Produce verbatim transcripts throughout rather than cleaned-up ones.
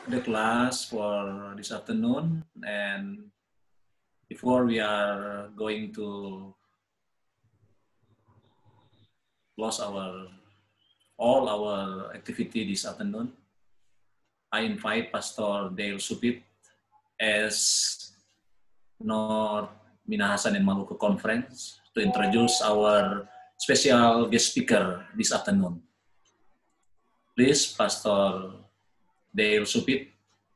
the class for this afternoon. And before we are going to close our all our activity this afternoon, I invite Pastor Dale Supit as North Minahasan and Maluku Conference to introduce our special guest speaker this afternoon. Please, Pastor Dale Supit.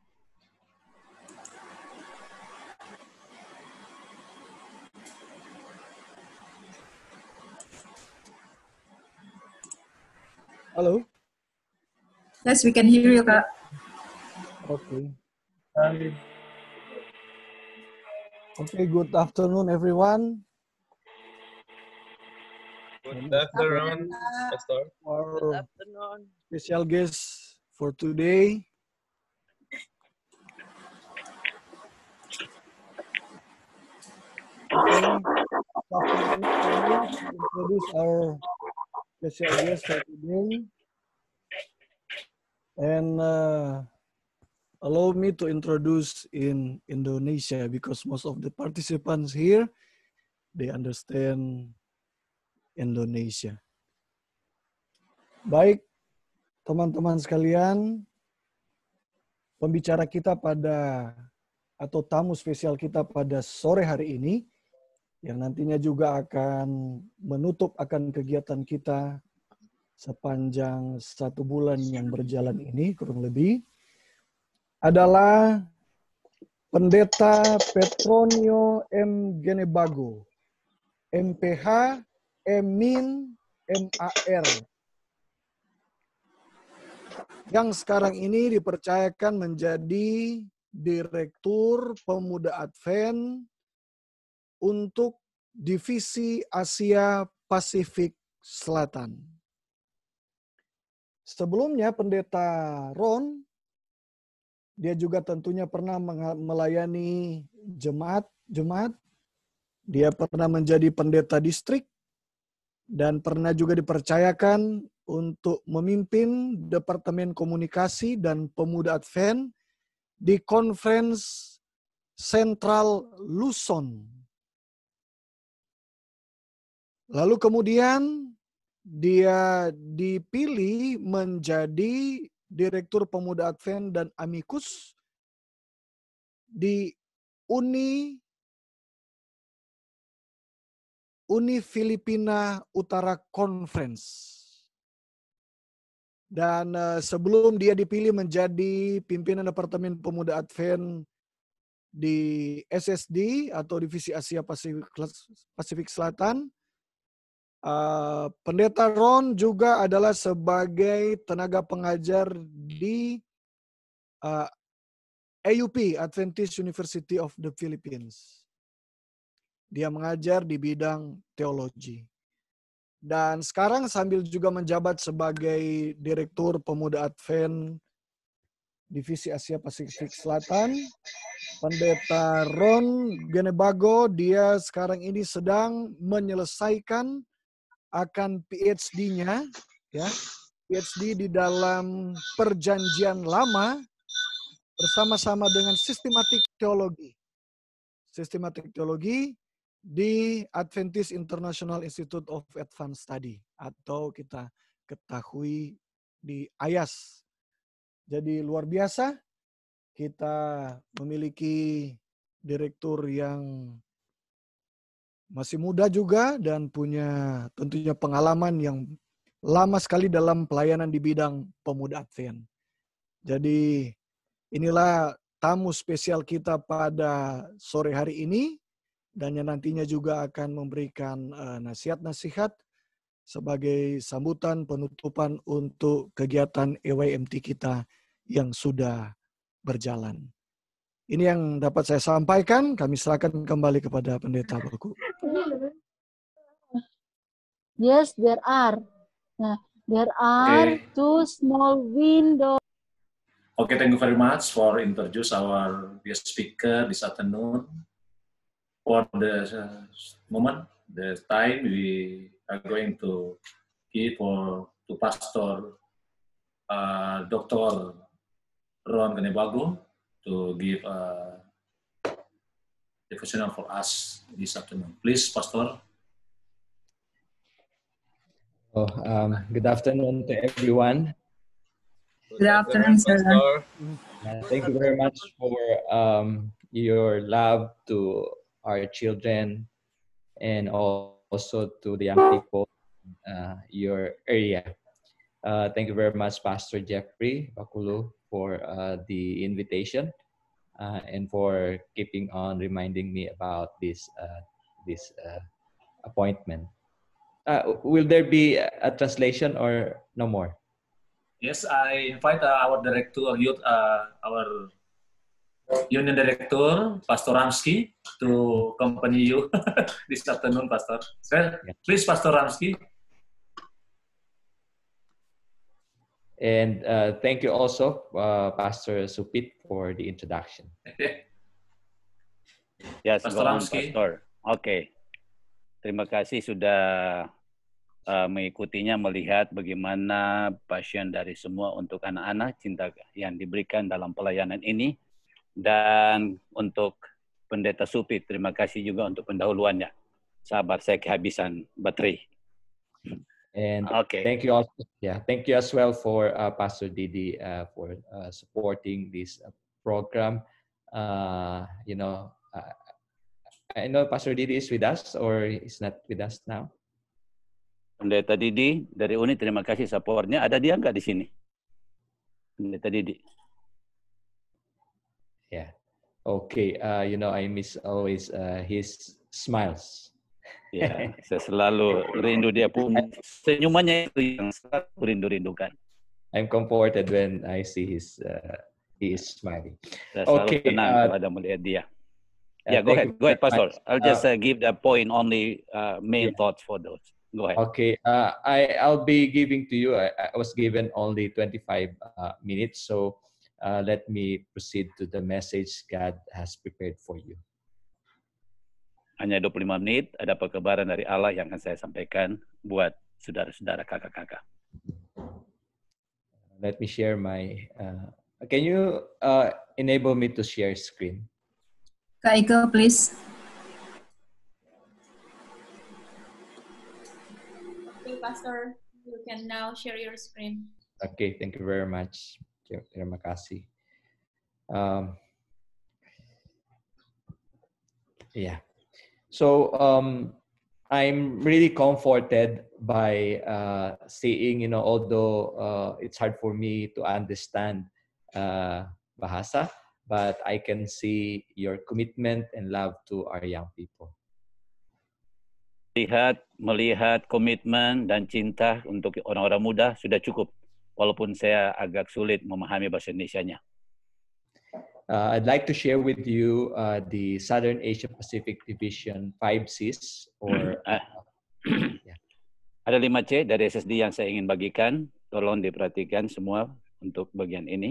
Hello. Yes, we can hear you, Kak. Okay. Um, okay, good afternoon, everyone. Good afternoon, Pastor. Our Good afternoon. special guest for today. Okay. Introduce our special guest for today. And uh, allow me to introduce in Indonesia because most of the participants here, they understand Indonesia. Baik, teman-teman sekalian, pembicara kita pada atau tamu spesial kita pada sore hari ini yang nantinya juga akan menutup akan kegiatan kita sepanjang satu bulan yang berjalan ini kurang lebih adalah Pendeta Petronio M. Genebago, M P H, M Min, M A R, yang sekarang ini dipercayakan menjadi Direktur Pemuda Advent untuk Divisi Asia Pasifik Selatan. Sebelumnya Pendeta Ron, dia juga tentunya pernah melayani jemaat-jemaat. Dia pernah menjadi pendeta distrik dan pernah juga dipercayakan untuk memimpin Departemen Komunikasi dan Pemuda Advent di Conference Central Luzon. Lalu kemudian dia dipilih menjadi Direktur Pemuda Advent dan Amicus di Uni Uni Filipina Utara Conference. Dan uh, sebelum dia dipilih menjadi pimpinan Departemen Pemuda Advent di S S D atau Divisi Asia Pasifik, Pasifik Selatan, uh, Pendeta Ron juga adalah sebagai tenaga pengajar di uh, A U P, Adventist University of the Philippines. Dia mengajar di bidang teologi. Dan sekarang sambil juga menjabat sebagai Direktur Pemuda Advent Divisi Asia Pasifik Selatan, Pendeta Ron Genebago, dia sekarang ini sedang menyelesaikan akan P H D-nya, ya, P H D di dalam Perjanjian Lama bersama-sama dengan sistematik teologi. Sistematik teologi di Adventist International Institute of Advanced Study atau kita ketahui di A Y A S. Jadi luar biasa kita memiliki direktur yang masih muda juga dan punya tentunya pengalaman yang lama sekali dalam pelayanan di bidang pemuda Advent. Jadi inilah tamu spesial kita pada sore hari ini. Dan yang nantinya juga akan memberikan uh, nasihat-nasihat sebagai sambutan penutupan untuk kegiatan A Y M T kita yang sudah berjalan. Ini yang dapat saya sampaikan, kami serahkan kembali kepada Pendeta Baku. Yes, there are. Nah, there are okay. two small windows. Okay, thank you very much for introduce our guest speaker this afternoon. For the moment, the time we are going to give for to Pastor uh, Doctor Ron Ganebago to give a devotional for us this afternoon. Please, Pastor. Oh, um, good afternoon to everyone. Good afternoon, sir. Pastor. Uh, thank you very much for um, your love to our children and also to the young people in uh, your area. Uh, thank you very much, Pastor Jeffrey Bakulu, for uh, the invitation uh, and for keeping on reminding me about this uh, this uh, appointment. Uh, will there be a translation or no more? Yes, I invite uh, our director, youth, uh, our union director, Pastor Ramsky, to accompany you this afternoon, Pastor. Well, please, Pastor Ramsky. And uh, thank you also, uh, Pastor Supit, for the introduction. Yes, Pastor go on, Ramsky. Pastor. Oke, terima kasih sudah uh, mengikutinya, melihat bagaimana passion dari semua untuk anak-anak, cinta yang diberikan dalam pelayanan ini. Dan untuk Pendeta Supit, terima kasih juga untuk pendahuluannya. Sabar, saya kehabisan baterai. And Okay. thank you also, yeah, thank you as well for uh, Pastor Didi uh, for uh, supporting this uh, program. Uh, you know, uh, I know Pastor Didi is with us or is not with us now. Pendeta Didi dari Uni, terima kasih supportnya. Ada dia nggak di sini? Pendeta Didi. Yeah. Okay. Uh, you know, I miss always uh, his smiles. Ya, saya selalu rindu dia pun. Senyumannya itu yang selalu rindu-rindukan. I'm comforted when I see his, uh, he is smiling. Saya selalu Okay. tenang Uh, kalau ada melihat dia. uh, Yeah, go thank ahead, you go ahead, very Pastor. much. I'll just Uh, uh, give the point only uh, main yeah. thoughts for those. Go ahead. Okay, uh, I, I'll be giving to you, I, I was given only twenty-five uh, minutes, so uh, let me proceed to the message God has prepared for you. Hanya dua puluh lima menit, ada perkabaran dari Allah yang akan saya sampaikan buat saudara-saudara, kakak-kakak. Let me share my, uh, can you uh, enable me to share screen? Kak Ike, please. Okay, Pastor, you can now share your screen. Okay, thank you very much. Terima kasih. Um, yeah. So um, I'm really comforted by uh, seeing, you know, although uh, it's hard for me to understand uh, Bahasa, but I can see your commitment and love to our young people. Lihat, melihat komitmen dan cinta untuk orang-orang muda sudah cukup, walaupun saya agak sulit memahami bahasa Indonesianya. Uh, I'd like to share with you uh, the Southern Asia Pacific Division five Cs or uh, yeah. Ada lima C dari S S D yang saya ingin bagikan. Tolong diperhatikan semua untuk bagian ini.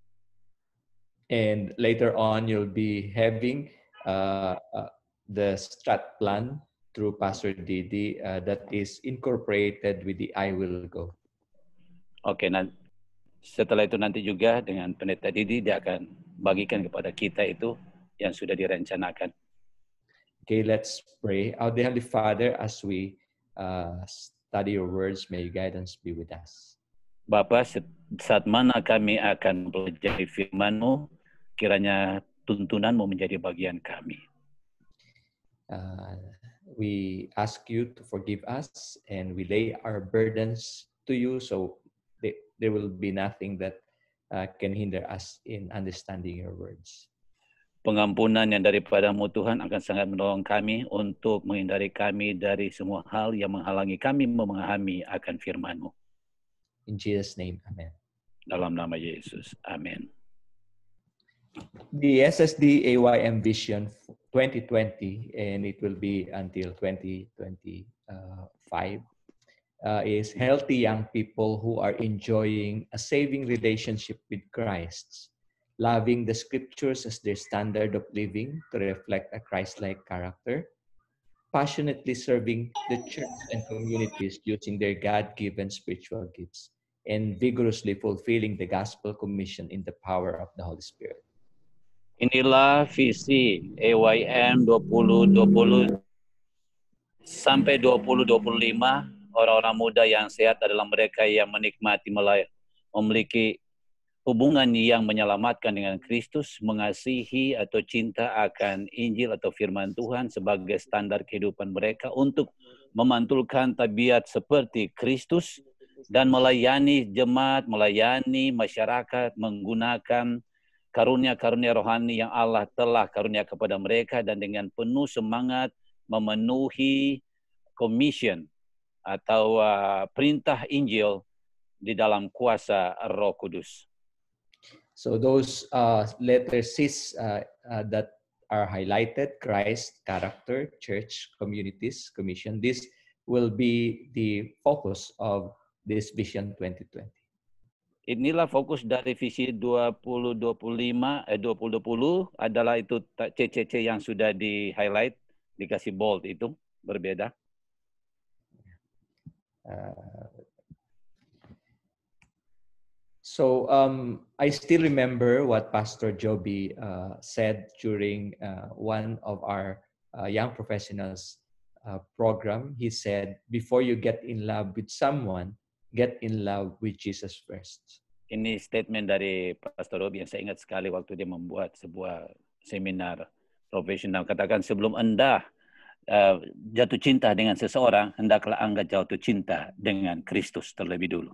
And later on, you'll be having uh, uh, the strat plan through Pastor Didi uh, that is incorporated with the I Will Go. Oke, nanti setelah itu nanti juga dengan Pendeta Didi dia akan bagikan kepada kita itu yang sudah direncanakan. Okay, let's pray. Our dear Heavenly Father, as we uh, study your words, may your guidance be with us. Bapa, saat mana kami akan mempelajari firman-Mu, kiranya tuntunanmu menjadi bagian kami. Uh, we ask you to forgive us and we lay our burdens to you so they, there will be nothing that uh, can hinder us in understanding your words. Pengampunan yang daripada-Mu Tuhan akan sangat menolong kami untuk menghindari kami dari semua hal yang menghalangi kami memahami akan firman-Mu. In Jesus' name, amen. Dalam nama Yesus, amin. The S S D A Y M Vision twenty twenty, and it will be until twenty twenty-five, uh, is healthy young people who are enjoying a saving relationship with Christ, loving the scriptures as their standard of living to reflect a Christ-like character, passionately serving the church and communities using their God-given spiritual gifts, and vigorously fulfilling the gospel commission in the power of the Holy Spirit. Inilah visi A Y M dua ribu dua puluh sampai dua ribu dua puluh lima. Orang-orang muda yang sehat adalah mereka yang menikmati, memiliki hubungan yang menyelamatkan dengan Kristus, mengasihi atau cinta akan Injil atau firman Tuhan sebagai standar kehidupan mereka untuk memantulkan tabiat seperti Kristus dan melayani jemaat, melayani masyarakat, menggunakan karunia-karunia rohani yang Allah telah karunia kepada mereka dan dengan penuh semangat memenuhi commission atau uh, perintah Injil di dalam kuasa Roh Kudus. So those uh, letters C's uh, uh, that are highlighted, Christ, character, church, communities, commission, this will be the focus of this Vision twenty twenty. Inilah fokus dari visi dua ribu dua puluh lima, eh, dua ribu dua puluh adalah itu C C C yang sudah di-highlight, dikasih bold itu, berbeda. Uh, so um, I still remember what Pastor Joby uh, said during uh, one of our uh, young professionals uh, program. He said, before you get in love with someone, get in love with Jesus first. Ini statement dari Pastor Joby yang saya ingat sekali waktu dia membuat sebuah seminar profesional. Katakan, sebelum Anda Uh, jatuh cinta dengan seseorang, hendaklah Anda jatuh cinta dengan Kristus terlebih dulu.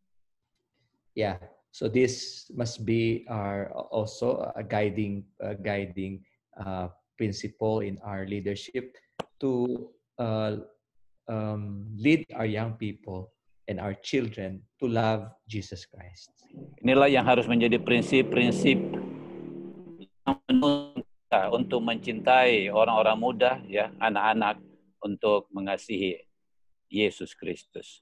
Yeah, so this must be our also a guiding uh, guiding uh, principle in our leadership to uh, um, lead our young people and our children to love Jesus Christ. Inilah yang harus menjadi prinsip-prinsip yang menuntut untuk mencintai orang-orang muda, ya, anak-anak, untuk mengasihi Yesus Kristus.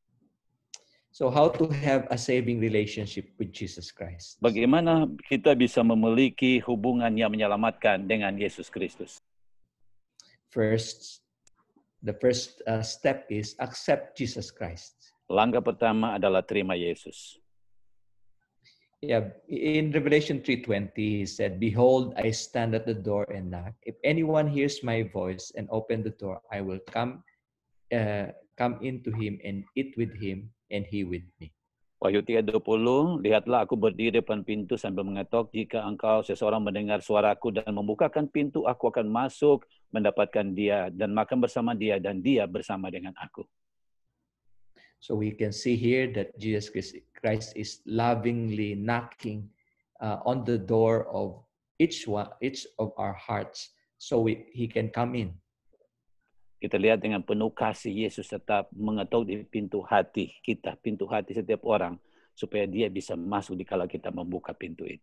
So how to have a saving relationship with Jesus Christ? Bagaimana kita bisa memiliki hubungan yang menyelamatkan dengan Yesus Kristus? First, the first uh, step is accept Jesus Christ. Langkah pertama adalah terima Yesus. Yeah, in Revelation three twenty, he said, "Behold, I stand at the door and knock. If anyone hears my voice and open the door, I will come, uh, come into him and eat with him, and he with me." Wahyu tiga dua puluh, lihatlah aku berdiri depan pintu sambil mengetok. Jika engkau seseorang mendengar suaraku dan membukakan pintu, aku akan masuk, mendapatkan dia dan makan bersama dia dan dia bersama dengan aku. So we can see here that Jesus Christ is lovingly knocking uh, on the door of each one, each of our hearts, so we, he can come in. Kita lihat dengan penuh kasih Yesus tetap mengetuk di pintu hati kita, pintu hati setiap orang, supaya dia bisa masuk dikala kita membuka pintu itu.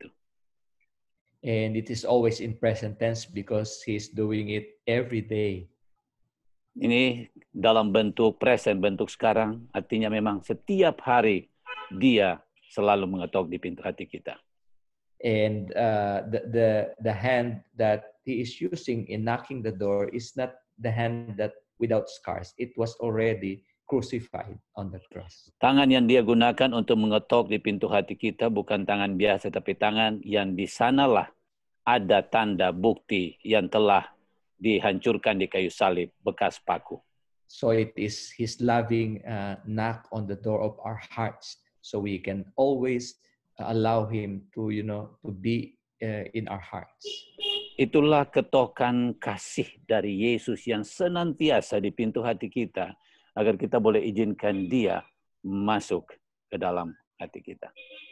And it is always in present tense because he's doing it every day. Ini dalam bentuk present, bentuk sekarang, artinya memang setiap hari dia selalu mengetuk di pintu hati kita. And uh, the, the, the hand that he is using in knocking the door is not the hand that without scars. It was already crucified on the cross. Tangan yang dia gunakan untuk mengetuk di pintu hati kita bukan tangan biasa, tapi tangan yang di sanalah ada tanda bukti yang telah dihancurkan di kayu salib, bekas paku. So it is his loving uh, knock on the door of our hearts, so we can always allow him to, you know, to be uh, in our hearts. Itulah ketokan kasih dari Yesus yang senantiasa di pintu hati kita, agar kita boleh izinkan dia masuk ke dalam hati kita.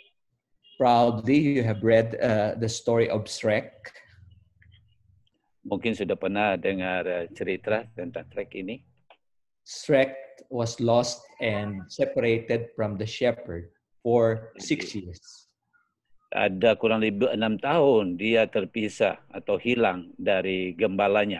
Probably you have read uh, the story of Shrek. Mungkin sudah pernah dengar cerita tentang Shrek ini. Shrek was lost and separated from the shepherd for six years. Ada kurang lebih enam tahun dia terpisah atau hilang dari gembalanya.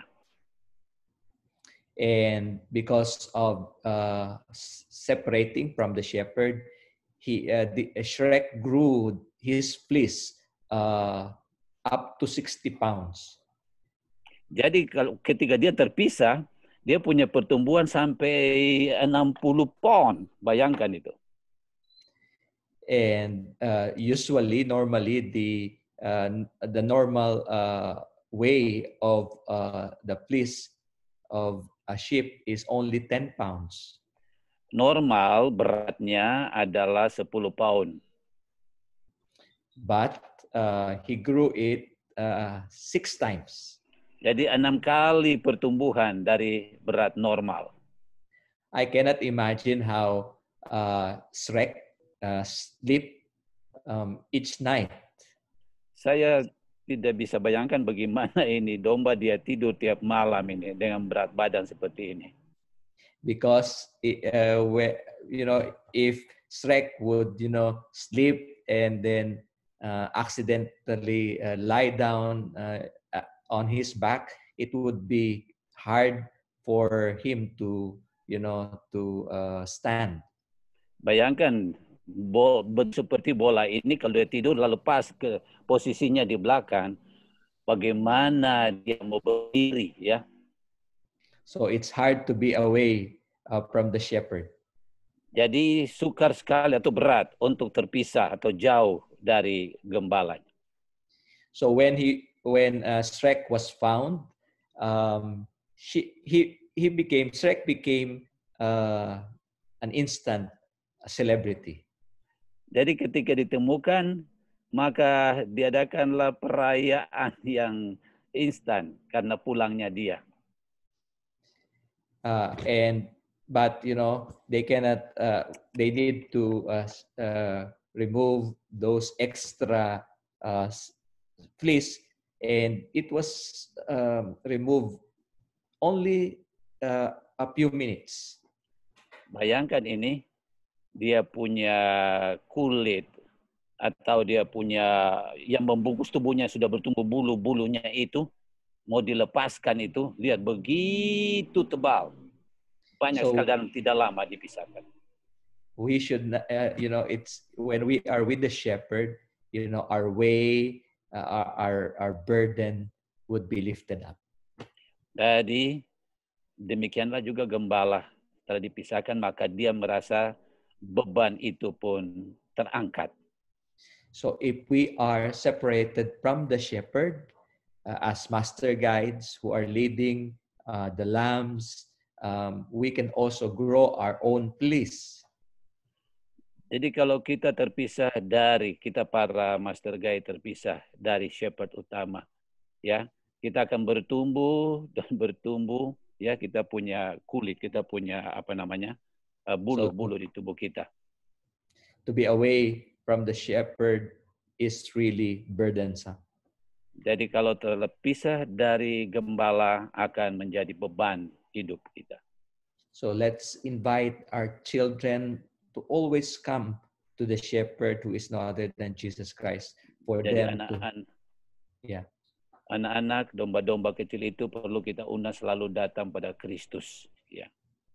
And because of uh, separating from the shepherd, he uh, the uh, Shrek grew his fleece uh, up to sixty pounds. Jadi kalau ketika dia terpisah, dia punya pertumbuhan sampai enam puluh pound. Bayangkan itu. And uh, usually, normally, the uh, the normal uh, way of uh, the fleece of a sheep is only ten pounds. Normal beratnya adalah sepuluh pound. But uh, he grew it uh, six times. Jadi enam kali pertumbuhan dari berat normal. I cannot imagine how uh, Shrek uh, sleep um, each night. Saya tidak bisa bayangkan bagaimana ini domba dia tidur tiap malam ini dengan berat badan seperti ini. Because uh, where, you know, if Shrek would, you know, sleep and then uh, accidentally uh, lie down uh, on his back, it would be hard for him to, you know, to uh, stand. Bayangkan bo, seperti bola ini kalau dia tidur lalu pas ke posisinya di belakang, bagaimana dia mau berdiri, ya? So it's hard to be away uh, from the shepherd. Jadi sukar sekali atau berat untuk terpisah atau jauh dari gembalanya. So when he when uh, Shrek was found, um, she, he he became Shrek became uh, an instant celebrity. Jadi ketika ditemukan, maka diadakanlah perayaan yang instan karena pulangnya dia. Uh, and but you know they cannot. Uh, they need to uh, uh, remove those extra uh, fleece, and it was um, removed only uh, a few minutes. Bayangkan ini, dia punya kulit atau dia punya yang membungkus tubuhnya sudah bertumbuh bulu-bulunya itu, mau dilepaskan itu, lihat begitu tebal. Banyak So, sekali dan tidak lama dipisahkan. We should, uh, you know, it's when we are with the shepherd, you know, our way, uh, our, our our burden would be lifted up. Jadi demikianlah juga gembala setelah dipisahkan, maka dia merasa beban itu pun terangkat. So if we are separated from the shepherd, uh, as master guides who are leading uh, the lambs, um, we can also grow our own fleece. Jadi kalau kita terpisah dari, kita para master guide terpisah dari shepherd utama, ya, kita akan bertumbuh dan bertumbuh, ya, kita punya kulit, kita punya apa namanya, bulu-bulu di tubuh kita. To be away from the shepherd is really burdensome. Jadi kalau terpisah dari gembala akan menjadi beban hidup kita. So let's invite our children to always come to the shepherd who is no other than Jesus Christ for Jadi them anak-anak, to, yeah. Anak-anak, domba-domba kecil itu perlu kita undang selalu datang pada Kristus. Ya.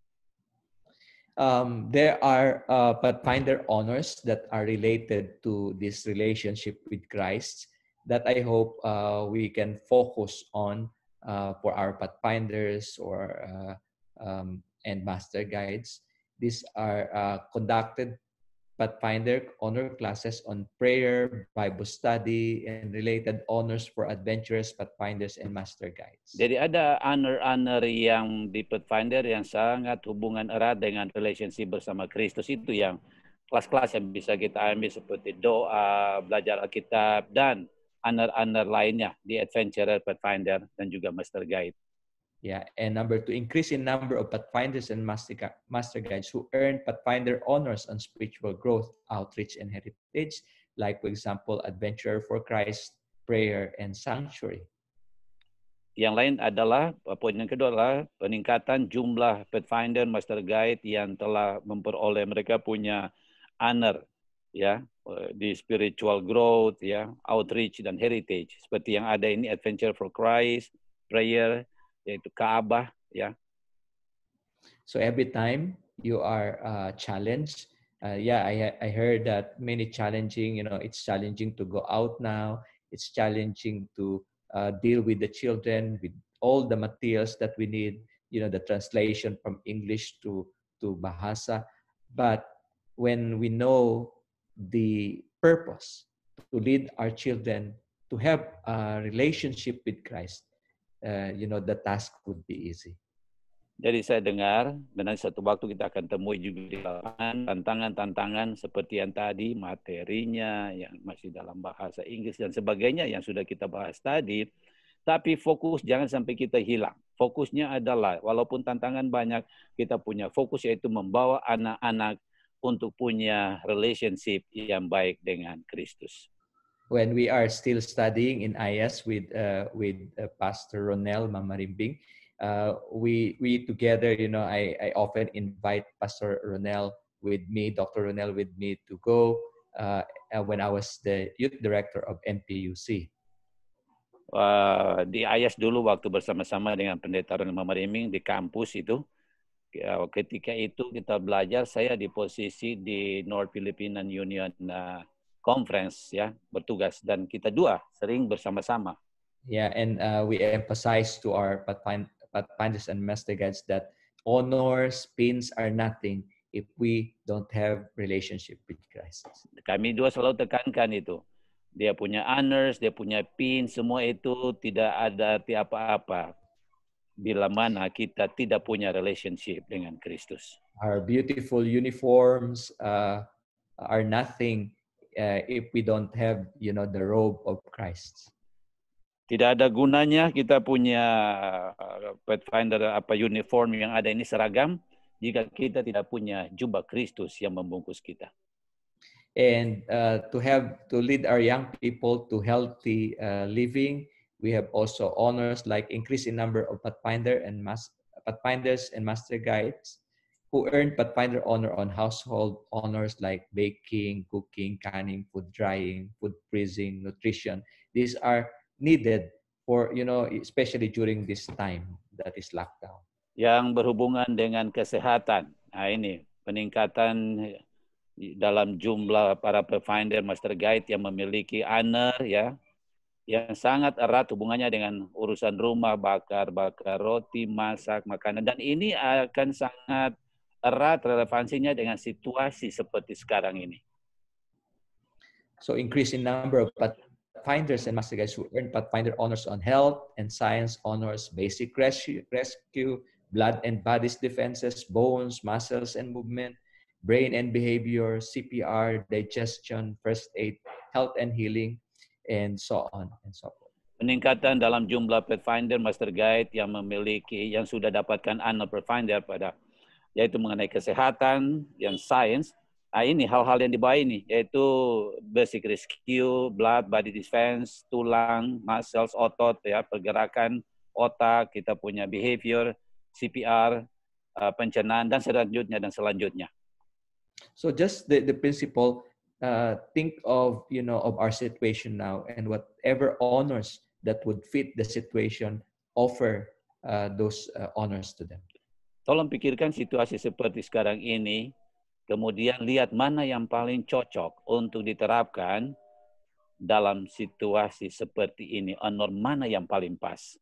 Um, there are uh, Pathfinder honors that are related to this relationship with Christ that I hope uh, we can focus on uh, for our Pathfinders or uh, um, and master guides. These are uh, conducted Pathfinder honor classes on prayer, Bible study, and related honors for adventurous Pathfinders and master guides. Jadi ada honor-honor yang di Pathfinder yang sangat hubungan erat dengan relationship bersama Kristus, itu yang kelas-kelas yang bisa kita ambil seperti doa, belajar Alkitab, dan honor-honor lainnya di Adventurer, Pathfinder, dan juga Master Guide. Yeah, and number two, increase in number of Pathfinders and master, master guides who earn Pathfinder honors on spiritual growth, outreach, and heritage, like, for example, Adventurer for Christ, Prayer, and Sanctuary. Yang lain adalah, poin yang kedua adalah peningkatan jumlah Pathfinder, Master Guide yang telah memperoleh, mereka punya honor, ya, di spiritual growth, ya, outreach, dan heritage. Seperti yang ada ini, Adventure for Christ, Prayer, yaitu Kaabah, ya. So every time you are uh, challenged, uh, yeah, I I heard that many challenging. You know, it's challenging to go out now. It's challenging to uh, deal with the children with all the materials that we need. You know, the translation from English to to Bahasa. But when we know the purpose to lead our children to have a relationship with Christ, uh, you know, the task would be easy. Jadi saya dengar, dan nanti satu waktu kita akan temui juga di lapangan tantangan-tantangan seperti yang tadi, materinya, yang masih dalam bahasa Inggris dan sebagainya yang sudah kita bahas tadi. Tapi fokus jangan sampai kita hilang. Fokusnya adalah, walaupun tantangan banyak, kita punya fokus yaitu membawa anak-anak untuk punya relationship yang baik dengan Kristus. When we are still studying in I S with uh, with uh, Pastor Ronel Mamarimbing, uh, we we together, you know, I I often invite Pastor Ronel with me, Doctor Ronel with me to go uh, when I was the youth director of N P U C. Uh, di I S dulu waktu bersama-sama dengan Pendeta Ronel Mamarimbing di kampus itu, ketika itu kita belajar, saya di posisi di North Philippine Union uh, Conference, ya, bertugas, dan kita dua sering bersama-sama. Yeah, and uh, we emphasize to our pathfinders and master guides that honors, pins are nothing if we don't have relationship with Christ. Kami dua selalu tekankan itu. Dia punya honors, dia punya pin, semua itu tidak ada arti apa-apa bila mana kita tidak punya relationship dengan Kristus. Our beautiful uniforms uh, are nothing uh, if we don't have, you know, the robe of Christ. Tidak ada gunanya kita punya uh, Pathfinder apa uniform yang ada ini seragam jika kita tidak punya jubah Kristus yang membungkus kita. And uh, to have to lead our young people to healthy uh, living, we have also honors like increase in number of Pathfinder and mas Pathfinders and Master Guides who earn Pathfinder honor on household honors like baking, cooking, canning, food drying, food freezing, nutrition. These are needed for, you know, especially during this time that is lockdown. Yang berhubungan dengan kesehatan. Nah ini peningkatan dalam jumlah para Pathfinder Master Guide yang memiliki honor, ya, yang sangat erat hubungannya dengan urusan rumah, bakar-bakar roti, masak, makanan. Dan ini akan sangat erat relevansinya dengan situasi seperti sekarang ini. So increase in number of Pathfinders and Master Guides who earn Pathfinder honors on health and science honors, basic rescue, rescue, blood and body's defenses, bones, muscles and movement, brain and behavior, C P R, digestion, first aid, health and healing, and so on and so forth. Peningkatan dalam jumlah Pathfinder Master Guide yang memiliki, yang sudah dapatkan honor Pathfinder pada, yaitu mengenai kesehatan, yang sains. Nah, ini hal-hal yang di bawah ini, yaitu basic rescue, blood, body defense, tulang, muscles, otot, ya, pergerakan otak, kita punya behavior, C P R, uh, pencernaan, dan selanjutnya dan selanjutnya. So just the, the principle, uh, think of, you know, of our situation now and whatever honors that would fit the situation, offer uh, those uh, honors to them. Tolong pikirkan situasi seperti sekarang ini, kemudian lihat mana yang paling cocok untuk diterapkan dalam situasi seperti ini. Honor mana yang paling pas?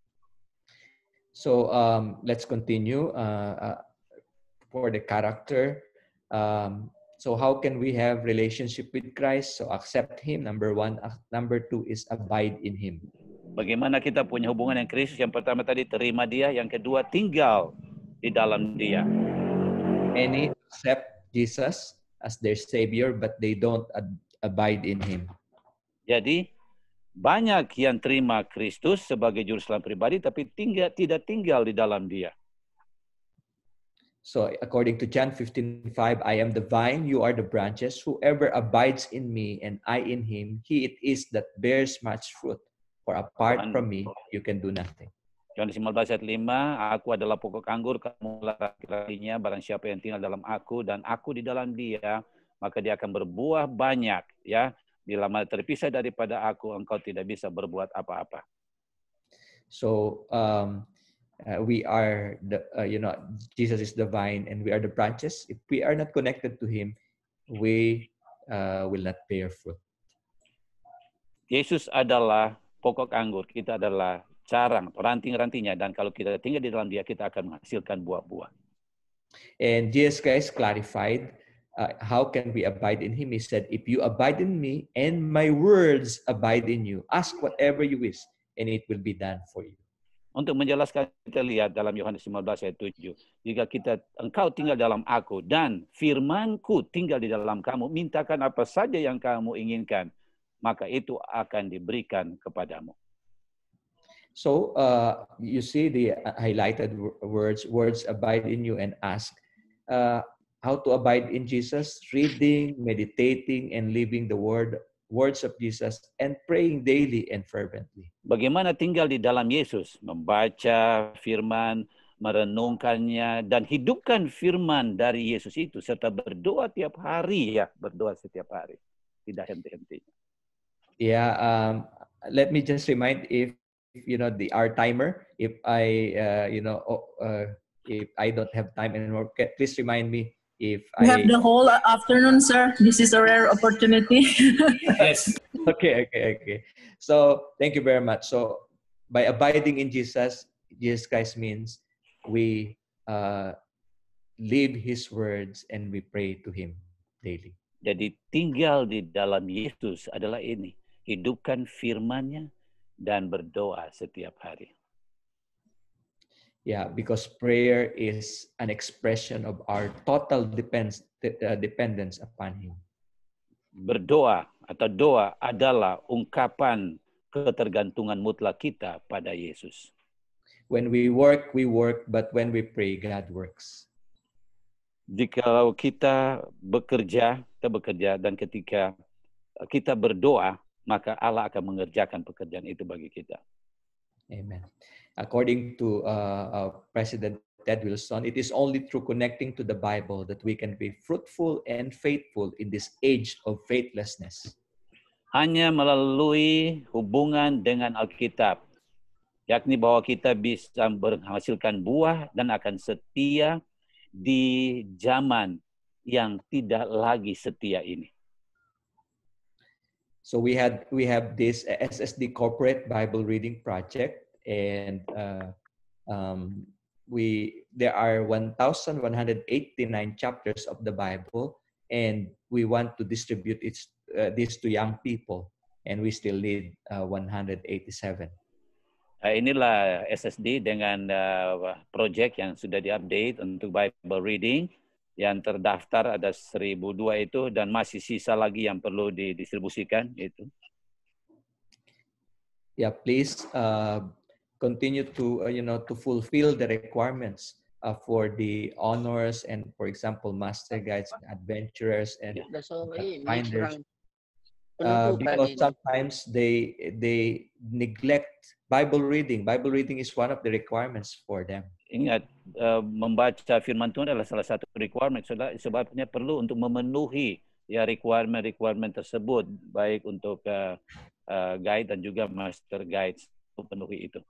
So um, let's continue uh, uh, for the character. Um, so how can we have relationship with Christ? So accept Him, number one. Uh, number two is abide in Him. Bagaimana kita punya hubungan dengan Kristus? Yang pertama tadi terima Dia, yang kedua tinggal di dalam Dia. Many accept Jesus as their Savior, but they don't ab abide in Him. Jadi banyak yang terima Kristus sebagai juru selamat pribadi, tapi tinggal, tidak tinggal di dalam Dia. So according to John fifteen five, I am the vine, you are the branches. Whoever abides in me and I in him, he it is that bears much fruit. For apart from me, you can do nothing. Yohanes lima belas ayat lima, aku adalah pokok anggur, kamu adalah ranting-rantingnya, barang siapa yang tinggal dalam aku dan aku di dalam dia, maka dia akan berbuah banyak, ya. Bila mana terpisah daripada aku, engkau tidak bisa berbuat apa-apa. So um, uh, we are the, uh, you know, Jesus is the vine and we are the branches. If we are not connected to Him, we uh, will not bear fruit. Yesus adalah pokok anggur, kita adalah carang, ranting-rantingnya, dan kalau kita tinggal di dalam Dia, kita akan menghasilkan buah-buah. And Jesus Christ clarified uh, how can we abide in him? He said, if you abide in me and my words abide in you, ask whatever you wish and it will be done for you. Untuk menjelaskan, kita lihat dalam Yohanes lima belas ayat tujuh. Jika kita, engkau tinggal dalam aku dan firmanku tinggal di dalam kamu, mintakan apa saja yang kamu inginkan, maka itu akan diberikan kepadamu. So uh, you see the highlighted words, words abide in you and ask. Uh, how to abide in Jesus? Reading, meditating, and living the word words of Jesus and praying daily and fervently. Bagaimana tinggal di dalam Yesus? Membaca firman, merenungkannya, dan hidupkan firman dari Yesus itu, serta berdoa tiap hari, ya, berdoa setiap hari. Tidak henti-hentinya. Yeah, um, let me just remind if, you know, the our timer, if I, uh, you know, uh, if I don't have time anymore, please remind me. If We I have the whole afternoon, sir. This is a rare opportunity. Yes. Okay, okay, okay. So thank you very much. So by abiding in Jesus, Jesus Christ means we uh, live His words and we pray to Him daily. Jadi tinggal di dalam Yesus adalah ini, hidupkan firman-Nya dan berdoa setiap hari. Yeah, because prayer is an expression of our total depends, uh, dependence upon Him. Berdoa atau doa adalah ungkapan ketergantungan mutlak kita pada Yesus. When we work, we work, but when we pray, God works. Jika kita bekerja, kita bekerja, dan ketika kita berdoa, maka Allah akan mengerjakan pekerjaan itu bagi kita. Amen. According to uh, uh, President Ted Wilson, it is only through connecting to the Bible that we can be fruitful and faithful in this age of faithlessness. Hanya melalui hubungan dengan Alkitab, yakni bahwa kita bisa menghasilkan buah dan akan setia di zaman yang tidak lagi setia ini. So we had we have this S S D Corporate Bible Reading Project, and uh, um, we there are one thousand one hundred eighty-nine chapters of the Bible, and we want to distribute it, uh, this to young people, and we still need uh, one hundred eighty-seven. Uh, inilah S S D dengan uh, project yang sudah diupdate untuk Bible Reading. Yang terdaftar ada seribu dua itu, dan masih sisa lagi yang perlu didistribusikan itu. Yeah, please uh, continue to uh, you know to fulfill the requirements uh, for the honors and, for example, master guides, and adventurers, and finders. Uh, because sometimes they they neglect Bible reading. Bible reading is one of the requirements for them. Ingat, uh, membaca firman Tuhan adalah salah satu requirement. Sebabnya perlu untuk memenuhi ya requirement-requirement tersebut, baik untuk uh, uh, guide dan juga master guides, memenuhi itu.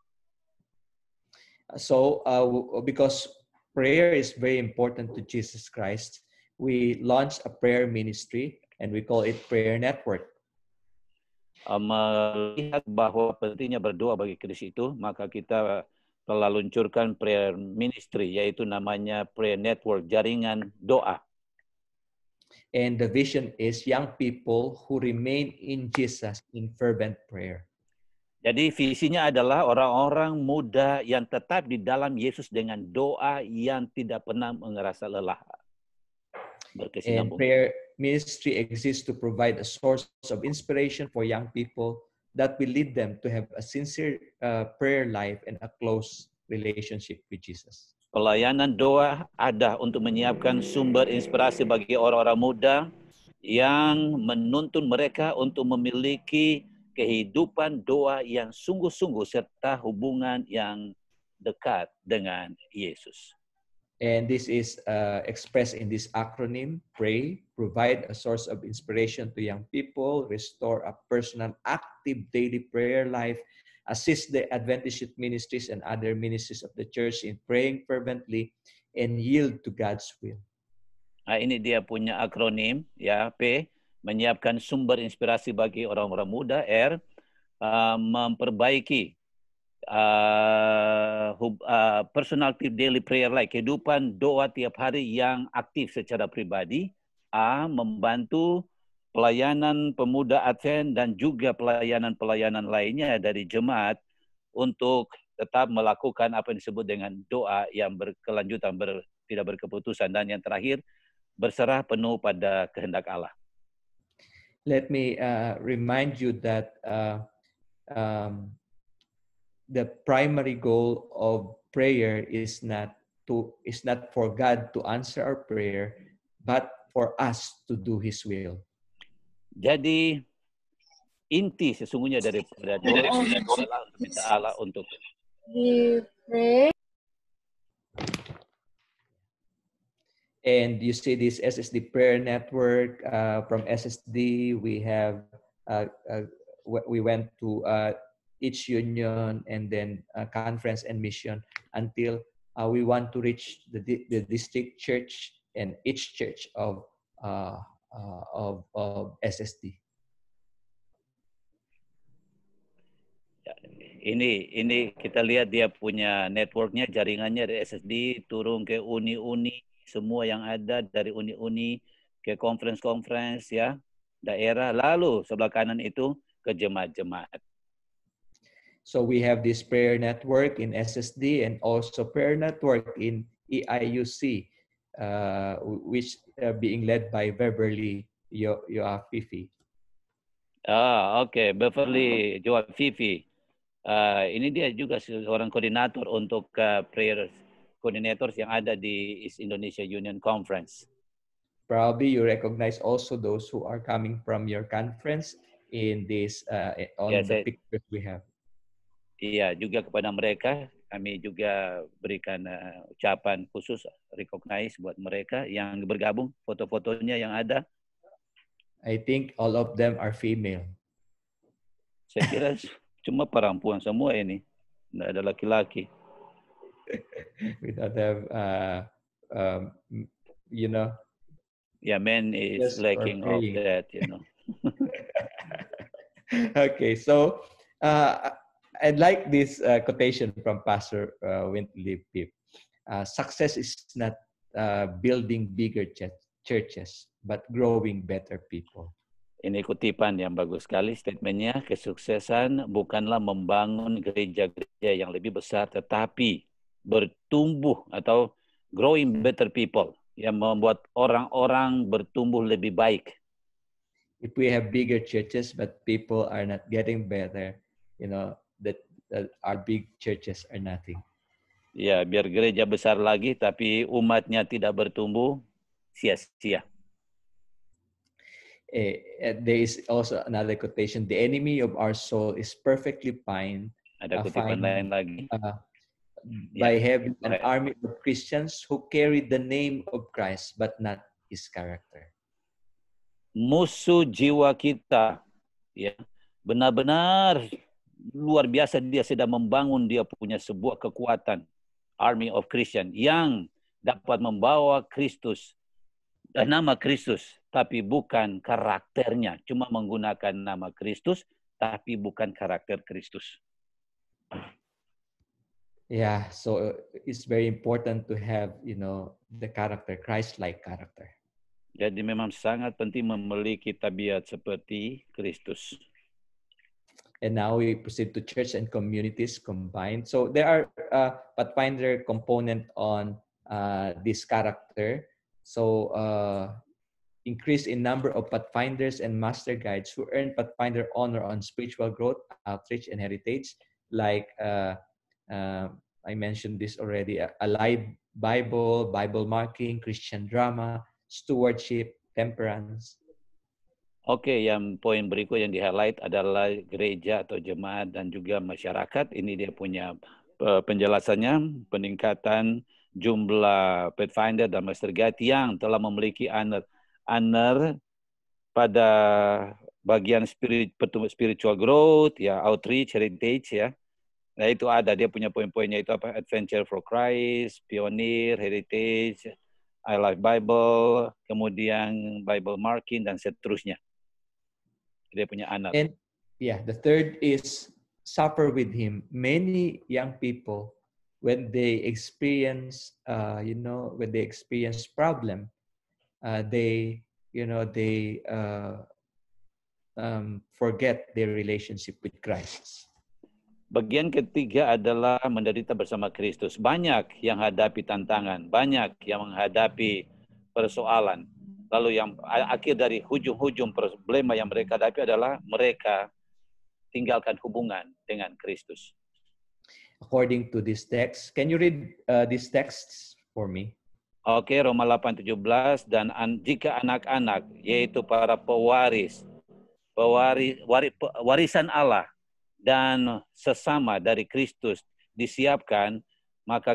So, uh, because prayer is very important to Jesus Christ, we launched a prayer ministry and we call it Prayer Network. Uh, melihat bahwa pentingnya berdoa bagi Kristus itu, maka kita telah luncurkan prayer ministry, yaitu namanya Prayer Network, jaringan doa. And the vision is young people who remain in Jesus in fervent prayer. Jadi visinya adalah orang-orang muda yang tetap di dalam Yesus dengan doa yang tidak pernah merasa lelah. And prayer ministry exists to provide a source of inspiration for young people that will lead them to have a sincere uh, prayer life and a close relationship with Jesus. Pelayanan doa ada untuk menyiapkan sumber inspirasi bagi orang-orang muda yang menuntun mereka untuk memiliki kehidupan doa yang sungguh-sungguh serta hubungan yang dekat dengan Yesus. And this is uh, expressed in this acronym, PRAY, provide a source of inspiration to young people, restore a personal, active daily prayer life, assist the Adventist Youth Ministries and other ministries of the church in praying fervently, and yield to God's will. Nah, ini dia punya akronim, ya, P, menyiapkan sumber inspirasi bagi orang-orang muda, R, uh, memperbaiki Uh, uh, personal daily prayer life, kehidupan doa tiap hari yang aktif secara pribadi, A, membantu pelayanan pemuda Advent dan juga pelayanan-pelayanan lainnya dari jemaat untuk tetap melakukan apa yang disebut dengan doa yang berkelanjutan, ber, tidak berkeputusan. Dan yang terakhir, berserah penuh pada kehendak Allah. Let me uh, remind you that uh, um, the primary goal of prayer is not to is not for God to answer our prayer, but for us to do His will. Jadi inti sesungguhnya daripada doa adalah untuk minta Allah untuk We pray. And you see this S S D prayer network uh, from S S D. We have uh, uh, we went to uh, each union and then uh, conference and mission until uh, we want to reach the the district church and each church of uh, uh, of, of S S D. Ini ini kita lihat dia punya networknya, jaringannya dari S S D turun ke uni-uni, semua yang ada dari uni-uni ke conference-conference ya, daerah, lalu sebelah kanan itu ke jemaat-jemaat. So we have this prayer network in S S D and also prayer network in E I U C, uh, which are being led by Beverly Yoafifi. Ah, oke, okay. Beverly Yoafifi. Uh, ini dia juga seorang koordinator untuk uh, prayer coordinators yang ada di East Indonesia Union Conference. Probably you recognize also those who are coming from your conference in this uh, on ya, the saya, pictures we have. Iya, juga kepada mereka kami juga berikan uh, ucapan khusus recognize buat mereka yang bergabung, foto-fotonya yang ada. I think all of them are female. Saya kira cuma perempuan semua ini, tidak ada laki-laki. We don't have, uh, um, you know. Yeah, men is lacking of that, you know. Okay, so uh, I'd like this uh, quotation from Pastor uh, Wintley Pip. Uh, Success is not uh, building bigger ch churches, but growing better people. Ini kutipan yang bagus sekali statementnya. Kesuksesan bukanlah membangun gereja-gereja yang lebih besar, tetapi bertumbuh atau growing better people, yang membuat orang-orang bertumbuh lebih baik. If we have bigger churches but people are not getting better, you know, that, that our big churches are nothing. Ya, biar gereja besar lagi tapi umatnya tidak bertumbuh, sia-sia. Uh, there is also another quotation: the enemy of our soul is perfectly fine. Ada kutipan uh, lain lagi. Uh, by yeah. having an right. army of Christians who carry the name of Christ but not His character. Musuh jiwa kita, ya, benar-benar luar biasa. Dia sedang membangun dia punya sebuah kekuatan, army of Christian yang dapat membawa Kristus dan nama Kristus, tapi bukan karakternya. Cuma menggunakan nama Kristus, tapi bukan karakter Kristus. Yeah, so it's very important to have, you know, the character, Christ-like character. Jadi memang sangat penting memiliki tabiat seperti Kristus. And now we proceed to church and communities combined. So there are uh, Pathfinder component on uh, this character. So uh, increase in number of Pathfinders and Master Guides who earn Pathfinder honor on spiritual growth, outreach, and heritage, like uh, uh, I mentioned this already, a, a live Bible, Bible marking, Christian drama, stewardship, temperance. Oke, okay, yang poin berikut yang di-highlight adalah gereja atau jemaat dan juga masyarakat. Ini dia punya uh, penjelasannya, peningkatan jumlah Pathfinder dan Master Guide yang telah memiliki honor, honor pada bagian spirit, spiritual growth, ya, outreach, heritage, ya. Nah, itu ada, dia punya poin-poinnya itu apa? Adventure for Christ, Pioneer, Heritage, I Like Bible, kemudian Bible Marking, dan seterusnya. Dia punya anak. And yeah, the third is suffer with Him. Many young people, when they experience, uh, you know, when they experience problem, uh, they you know, they uh, um, forget their relationship with Christ. Bagian ketiga adalah menderita bersama Kristus. Banyak yang hadapi tantangan, banyak yang menghadapi persoalan. Lalu yang akhir dari hujung-hujung problema yang mereka hadapi adalah mereka tinggalkan hubungan dengan Kristus. According to this text, can you read uh, these texts for me? Oke, Roma delapan tujuh belas, dan an, jika anak-anak, yaitu para pewaris, pewaris wari, warisan Allah, dan sesama dari Kristus disiapkan, maka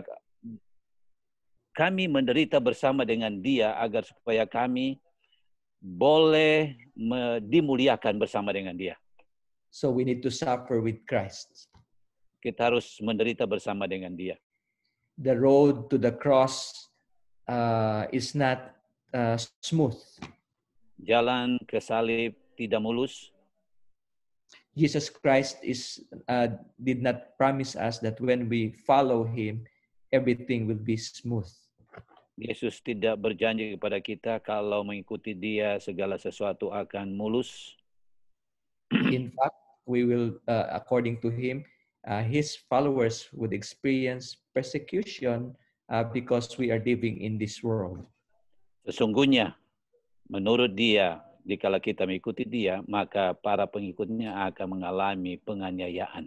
kami menderita bersama dengan Dia agar supaya kami boleh dimuliakan bersama dengan Dia. So we need to suffer with Christ. Kita harus menderita bersama dengan Dia. The road to the cross uh, is not uh, smooth. Jalan ke salib tidak mulus. Jesus Christ is uh, did not promise us that when we follow Him, everything will be smooth. Yesus tidak berjanji kepada kita kalau mengikuti Dia segala sesuatu akan mulus. In fact, we will, uh, according to Him, uh, His followers would experience persecution uh, because we are living in this world. Sesungguhnya, menurut Dia, dikala kita mengikuti Dia, maka para pengikutnya akan mengalami penganiayaan.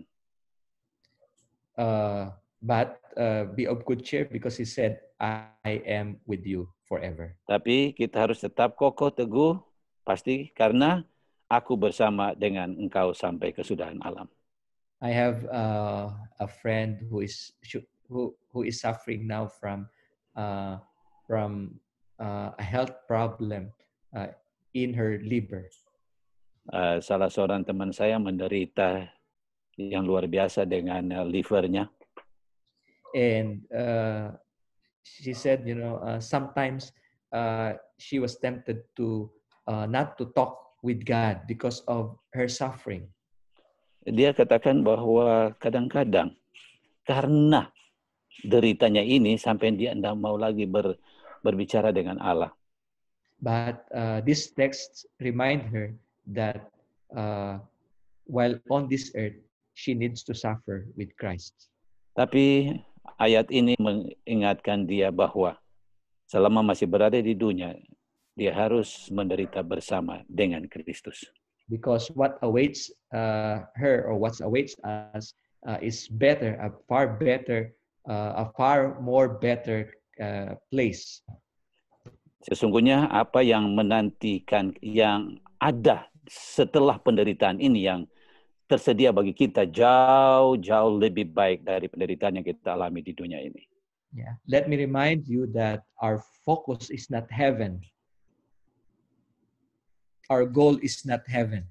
Uh, but uh, be of good cheer because He said, I am with you forever. Tapi kita harus tetap kokoh teguh, pasti karena aku bersama dengan engkau sampai kesudahan alam. I have uh, a friend who is who who is suffering now from uh, from uh, a health problem uh, in her liver. Uh, salah seorang teman saya menderita yang luar biasa dengan uh, livernya. And uh, she said, you know, uh, sometimes uh, she was tempted to uh, not to talk with God because of her suffering. Dia katakan bahwa kadang-kadang karena deritanya ini sampai dia tidak mau lagi ber, berbicara dengan Allah. But uh, this text remind her that uh, while on this earth, she needs to suffer with Christ. Tapi ayat ini mengingatkan dia bahwa selama masih berada di dunia, dia harus menderita bersama dengan Kristus. Because what awaits uh, her or what awaits us uh, is better, a far better, uh, a far more better uh, place. Sesungguhnya apa yang menantikan, yang ada setelah penderitaan ini yang tersedia bagi kita jauh-jauh lebih baik dari penderitaan yang kita alami di dunia ini. Yeah. Let me remind you that our focus is not heaven. Our goal is not heaven.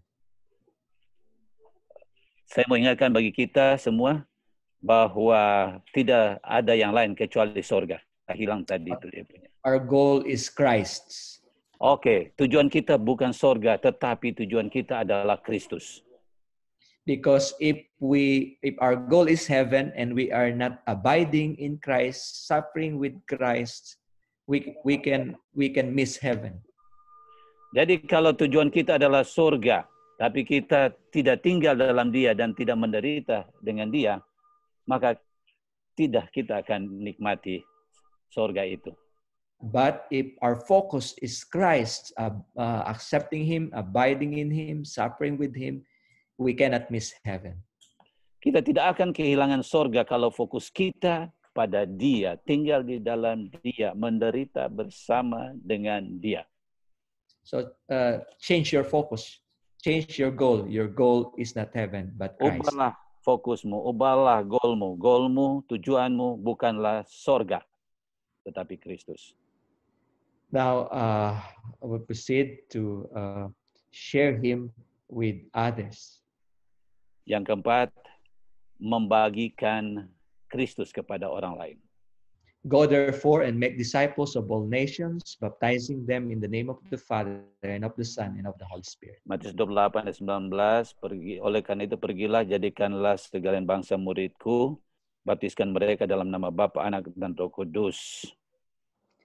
Saya mau ingatkan bagi kita semua bahwa tidak ada yang lain kecuali sorga. Hilang tadi itu dia punya. Our goal is Christ. Oke, okay. Tujuan kita bukan sorga, tetapi tujuan kita adalah Kristus. Because if we, if our goal is heaven and we are not abiding in Christ, suffering with Christ, we we can we can miss heaven. Jadi kalau tujuan kita adalah sorga, tapi kita tidak tinggal dalam Dia dan tidak menderita dengan Dia, maka tidak kita akan nikmati sorga itu. But if our focus is Christ, uh, uh, accepting Him, abiding in Him, suffering with Him, we cannot miss heaven. Kita tidak akan kehilangan sorga kalau fokus kita pada Dia, tinggal di dalam Dia, menderita bersama dengan Dia. So uh, change your focus, change your goal. Your goal is not heaven, but Christ. Ubahlah fokusmu, ubahlah goalmu. Goalmu, tujuanmu bukanlah sorga, tetapi Kristus. Now, uh, I will proceed to uh, share Him with others. Yang keempat, membagikan Kristus kepada orang lain. Go therefore and make disciples of all nations, baptizing them in the name of the Father and of the Son and of the Holy Spirit. Matius dua puluh delapan ayat sembilan belas, pergi, oleh karena itu pergilah, jadikanlah segala bangsa muridku, baptiskan mereka dalam nama Bapa, Anak, dan Roh Kudus.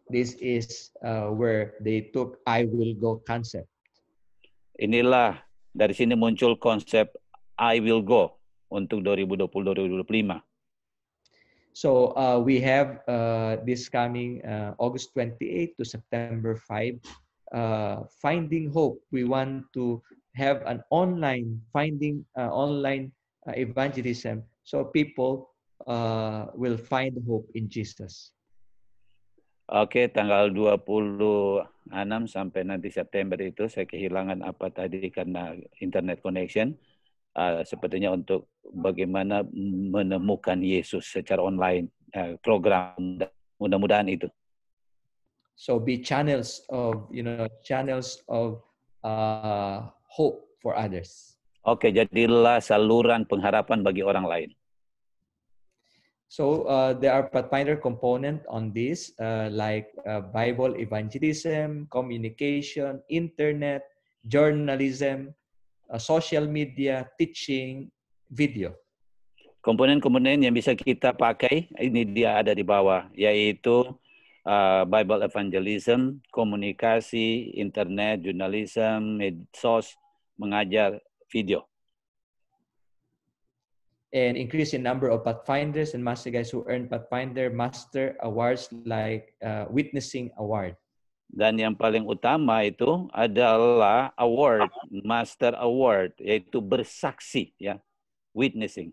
This is uh, where they took I will go concept. Inilah dari sini muncul konsep I will go untuk dua ribu dua puluh sampai dua ribu dua puluh lima. So uh, we have uh, this coming uh, August twenty-eighth to September fifth, uh, Finding Hope. We want to have an online finding uh, online uh, evangelism, so people uh, will find hope in Jesus. Oke, tanggal dua puluh enam sampai nanti September itu saya kehilangan apa tadi karena internet connection. Uh, sepertinya untuk bagaimana menemukan Yesus secara online, uh, program, mudah-mudahan itu. So be channels of, you know, channels of uh, hope for others. Oke, jadilah saluran pengharapan bagi orang lain. So uh, there are Pathfinder component on this, uh, like uh, Bible evangelism, communication, internet, journalism, uh, social media, teaching, video. Komponen-komponen yang bisa kita pakai, ini dia ada di bawah, yaitu uh, Bible evangelism, komunikasi, internet, journalism, medsos, mengajar, video. And increase in number of Pathfinders and Master Guides who earn Pathfinder Master Awards like uh, Witnessing Award. Dan yang paling utama itu adalah award, Master Award, yaitu bersaksi, ya, witnessing.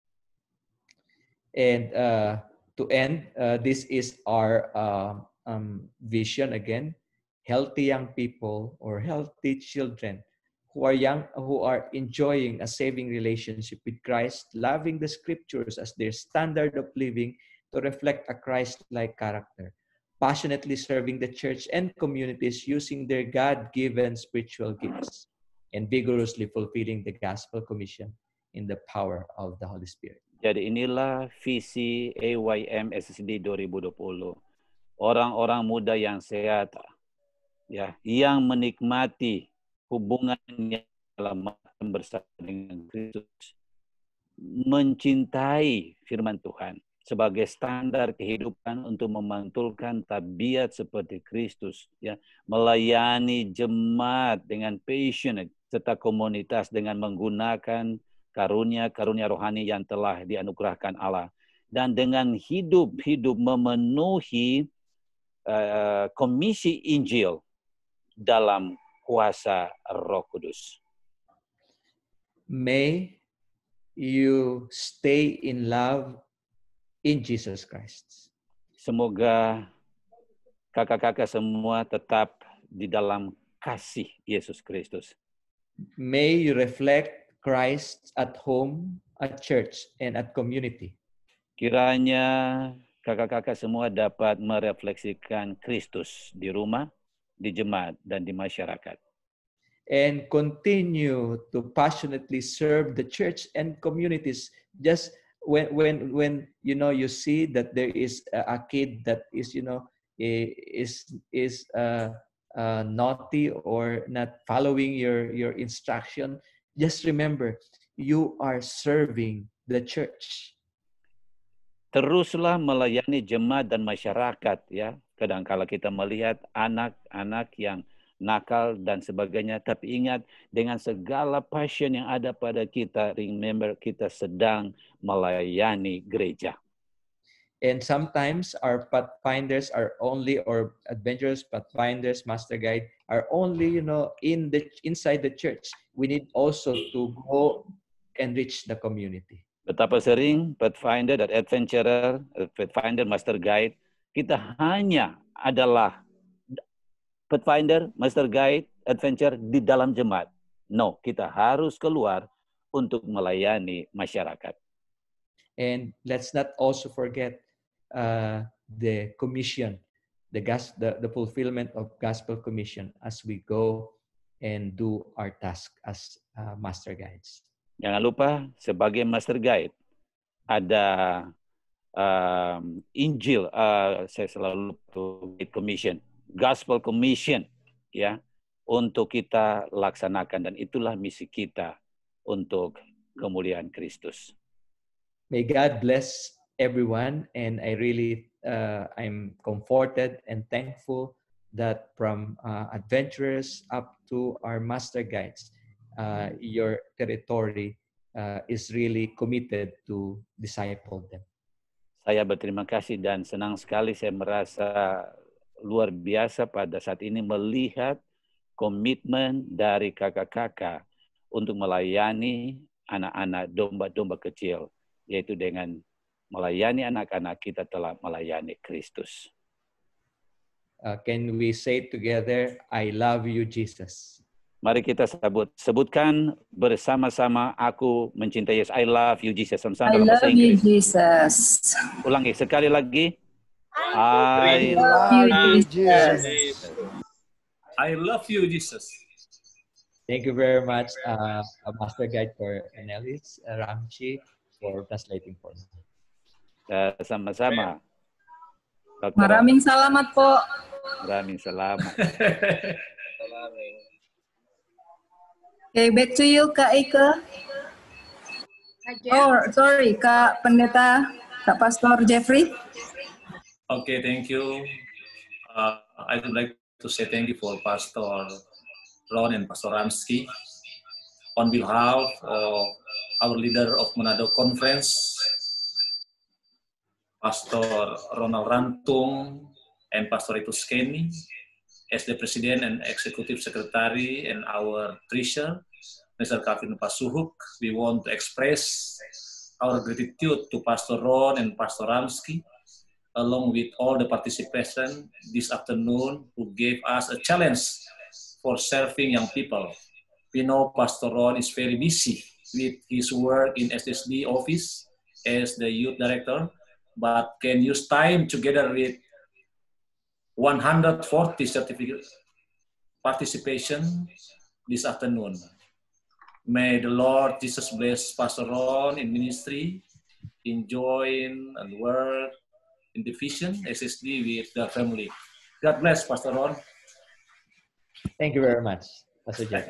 And uh, to end, uh, this is our uh, um, vision again: healthy young people or healthy children who are young, who are enjoying a saving relationship with Christ, loving the scriptures as their standard of living to reflect a Christ-like character, passionately serving the church and communities using their God-given spiritual gifts, and vigorously fulfilling the gospel commission in the power of the Holy Spirit. Jadi inilah visi A Y M S S D dua ribu dua puluh. Orang-orang muda yang sehat, ya, yang menikmati hubungannya dalam bersama dengan Kristus, mencintai firman Tuhan sebagai standar kehidupan untuk memantulkan tabiat seperti Kristus, ya, melayani jemaat dengan passionate serta komunitas dengan menggunakan karunia-karunia rohani yang telah dianugerahkan Allah, dan dengan hidup-hidup memenuhi uh, komisi Injil dalam kuasa Roh Kudus. May you stay in love in Jesus Christ. Semoga kakak-kakak semua tetap di dalam kasih Yesus Kristus. May you reflect Christ at home, at church, and at community. Kiranya kakak-kakak semua dapat merefleksikan Kristus di rumah, di jemaat, dan di masyarakat. And continue to passionately serve the church and communities. Just when when when you know you see that there is a, a kid that is you know is is uh, uh, naughty or not following your your instruction, just remember you are serving the church. Teruslah melayani jemaat dan masyarakat, ya. Kadang-kala kita melihat anak-anak yang nakal dan sebagainya, tapi ingat dengan segala passion yang ada pada kita, remember kita sedang melayani gereja. And sometimes our pathfinders are only, or adventurers, pathfinders, master guide are only, you know, in the inside the church. We need also to go and reach the community. Betapa sering Pathfinder dan Adventurer, Pathfinder, Master Guide, kita hanya adalah Pathfinder, Master Guide, Adventure di dalam jemaat. No, kita harus keluar untuk melayani masyarakat. And let's not also forget uh, the commission, the, gas, the, the fulfillment of gospel commission as we go and do our task as uh, Master Guides. Jangan lupa, sebagai Master Guide, ada um, Injil, uh, saya selalu commission, Gospel Commission, ya, untuk kita laksanakan, dan itulah misi kita untuk kemuliaan Kristus. May God bless everyone, and I really uh, I'm comforted and thankful that from uh, adventurers up to our master guides, uh, your territory uh, is really committed to disciple them. Saya berterima kasih dan senang sekali saya merasa luar biasa pada saat ini melihat komitmen dari kakak-kakak untuk melayani anak-anak domba-domba kecil, yaitu dengan melayani anak-anak kita telah melayani Kristus. Uh, can we say together, I love you, Jesus? Mari kita sebut, sebutkan bersama-sama, aku mencintai Yesus. I love you, Jesus. Sama-sama I dalam bahasa love you, Inggris. Jesus. Ulangi sekali lagi. I I love you, Jesus. I love you, Jesus. Thank you very much, uh, Master Guide for Annelies, uh, Ramchi, for translating for me. Uh, sama-sama. Dokter Maraming salamat po. Maraming salamat. Okay, back to you, Kak Ike. Oh, sorry, Kak Pendeta, Kak Pastor Jeffrey. Okay, thank you. Uh, I would like to say thank you for Pastor Ron and Pastor Ramski on behalf of our leader of Manado Conference, Pastor Ronald Rantung and Pastor Ritus Kenny, as the President and Executive Secretary and our Treasurer, Mister Kevin Pasuhuk. We want to express our gratitude to Pastor Ron and Pastor Ramski, along with all the participants this afternoon who gave us a challenge for serving young people. We know Pastor Ron is very busy with his work in S S D office as the youth director, but can use time together with one hundred forty certificate participation this afternoon. May the Lord Jesus bless Pastor Ron in ministry, enjoying and work in the vision S S D with the family. God bless Pastor Ron. Thank you very much, Pastor Jack.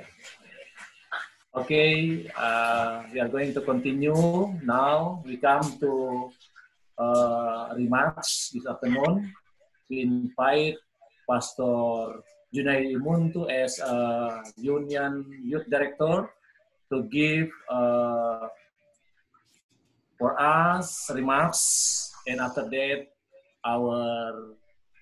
Okay, uh, we are going to continue now. We come to uh, remarks this afternoon. We invite Pastor Junai Imuntu as a Union Youth Director to give uh, for us remarks, and after that, our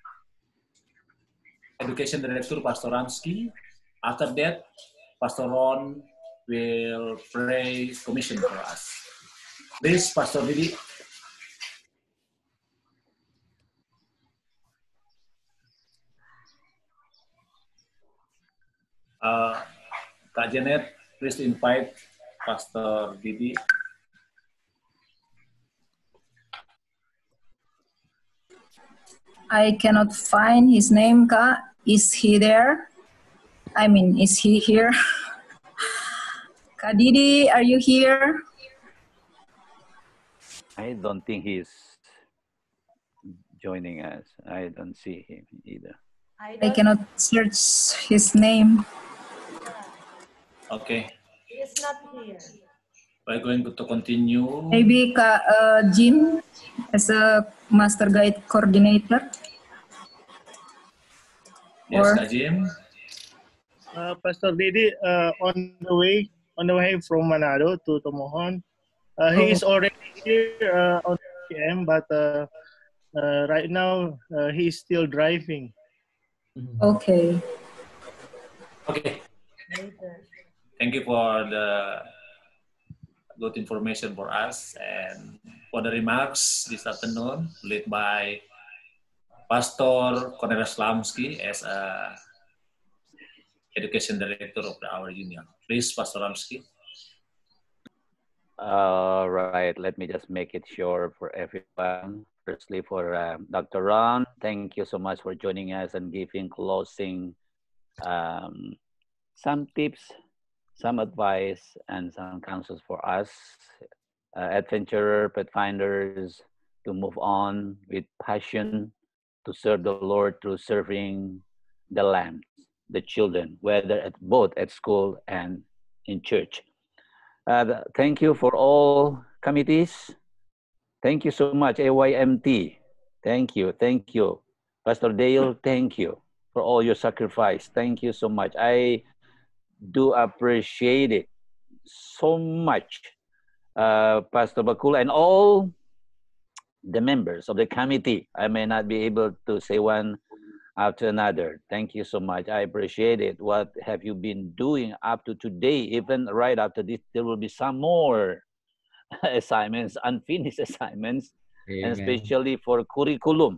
Education Director, Pastor Ramski. After that, Pastor Ron will pray commission for us. Please, Pastor Didi. Uh, Kak Janet, please invite Pastor Didi. I cannot find his name, Kak. Is he there? I mean, is he here? Kak Didi, are you here? I don't think he's joining us. I don't see him either. I cannot search his name. Okay, It's not here. we're going to continue. Maybe Kak uh, Jim as a master guide coordinator. Yes, Or- Kak Jim. Uh, Pastor Didi, uh, on the way on the way from Manado to Tomohon, uh, he is already here uh, on P M, but uh, uh, right now uh, he is still driving. Okay. Okay, Later. thank you for the good information for us and for the remarks this afternoon, led by Pastor Cornelius Lamski as a Education Director of our union. Please, Pastor Lamski. All right, let me just make it sure for everyone. Firstly, for uh, Doctor Ron, thank you so much for joining us and giving closing um, some tips, some advice, and some counsels for us, uh, adventurer, pathfinders, to move on with passion to serve the Lord through serving the lambs, the children, whether at both at school and in church. Uh, thank you for all committees. Thank you so much, A Y M T. Thank you, thank you. Pastor Dale, thank you for all your sacrifice. Thank you so much. I do appreciate it so much, uh, Pastor Bakula, and all the members of the committee. I may not be able to say one after another. Thank you so much. I appreciate it. What have you been doing up to today? Even right after this, there will be some more assignments, unfinished assignments, and Amen. especially for curriculum.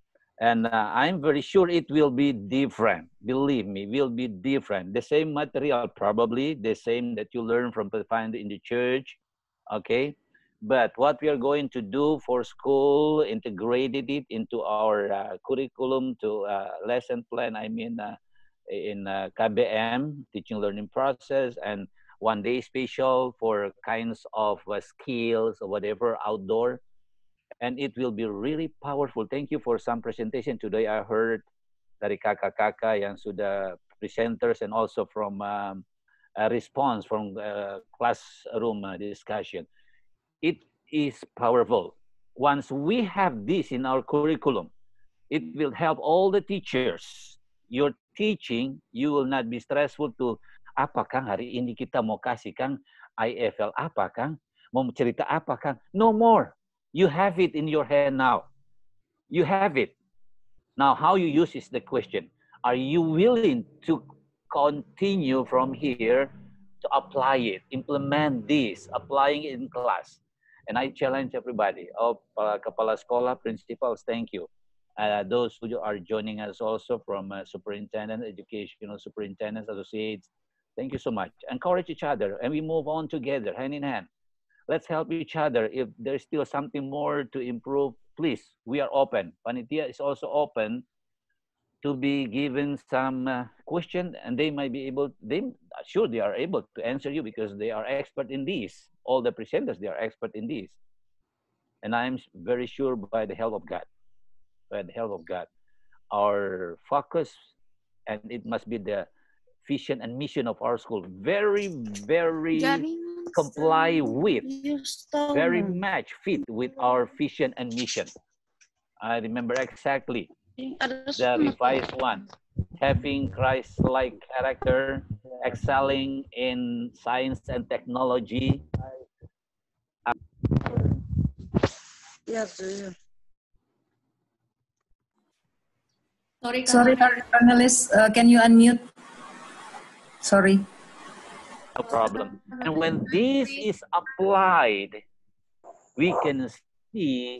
And uh, I'm very sure it will be different. Believe me, will be different. The same material, probably the same that you learn from Pathfinder in the church, okay? But what we are going to do for school, integrated it into our uh, curriculum to uh, lesson plan, I mean, uh, in uh, K B M, teaching learning process, and one day special for kinds of uh, skills or whatever, outdoor. And it will be really powerful. Thank you for some presentation today. I heard dari kakak-kakak yang sudah presenters and also from um, a response from uh, classroom uh, discussion. It is powerful. Once we have this in our curriculum, it will help all the teachers. Your teaching, you will not be stressful to, apa Kang, hari ini kita mau kasih Kang I F L apa Kang? Mau cerita apa Kang? No more. You have it in your hand now. You have it. Now, how you use is the question. Are you willing to continue from here to apply it, implement this, applying it in class? And I challenge everybody, oh, uh, Kepala Sekolah, principals, thank you. Uh, those who are joining us also from uh, superintendent, educational superintendents, associates, thank you so much. Encourage each other, and we move on together, hand in hand. Let's help each other. If there's still something more to improve, please, we are open. Panitia is also open to be given some uh, question, and they might be able, they sure they are able to answer you because they are expert in this. All the presenters, they are expert in this. And I'm very sure by the help of God, by the help of God, our focus, and it must be the vision and mission of our school, very, very comply with, very much fit with our vision and mission. I remember exactly the revised one, having Christ-like character, excelling in science and technology. Yes. Sorry, Sorry panelists, uh, can you unmute? Sorry. No problem. And when this is applied, we can see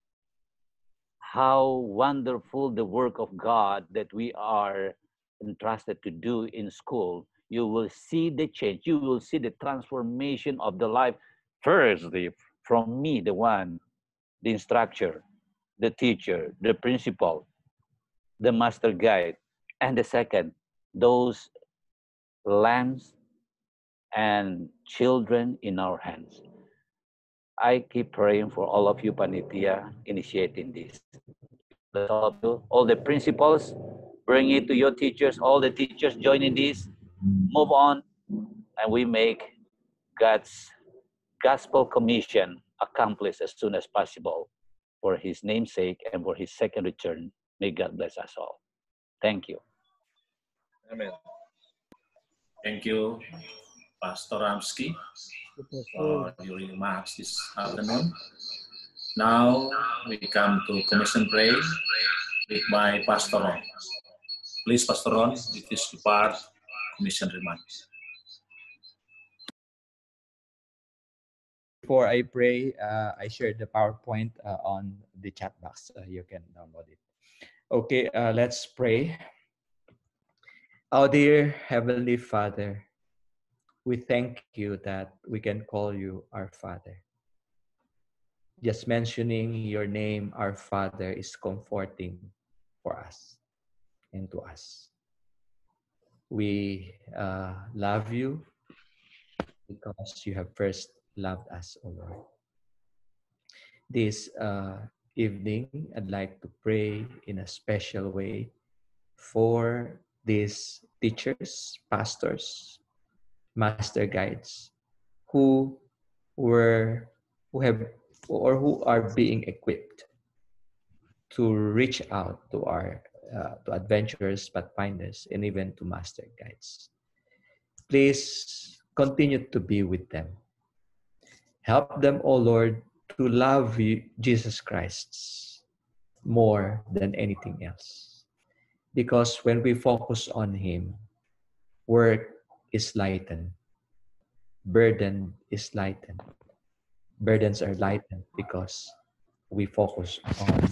how wonderful the work of God that we are entrusted to do in school. You will see the change. You will see the transformation of the life. Firstly, from me, the one, the instructor, the teacher, the principal, the master guide, and the second, those lambs and children in our hands. I keep praying for all of you, Panitia, initiating this. All of you, all the principals, bring it to your teachers, all the teachers joining this, move on, and we make God's gospel commission accomplished as soon as possible for his namesake and for his second return. May God bless us all. Thank you. Amen. Thank you, Pastor Ramsky, for your remarks this afternoon. Now we come to commission prayer with my Pastor Ron. Please, Pastor Ron, it is the part commission remarks. Before I pray, uh, I shared the PowerPoint uh, on the chat box. Uh, you can download it. Okay, uh, let's pray. Our dear Heavenly Father, we thank you that we can call you our Father. Just mentioning your name, our Father, is comforting for us and to us. We uh, love you because you have first loved us, O Lord. This uh, evening, I'd like to pray in a special way for these teachers, pastors, master guides who were who have or who are being equipped to reach out to our uh, to adventurers, pathfinders, and even to master guides. Please continue to be with them. Help them, O Lord, to love you, Jesus Christ more than anything else. Because when we focus on Him, work is lightened. Burden is lightened. Burdens are lightened because we focus on.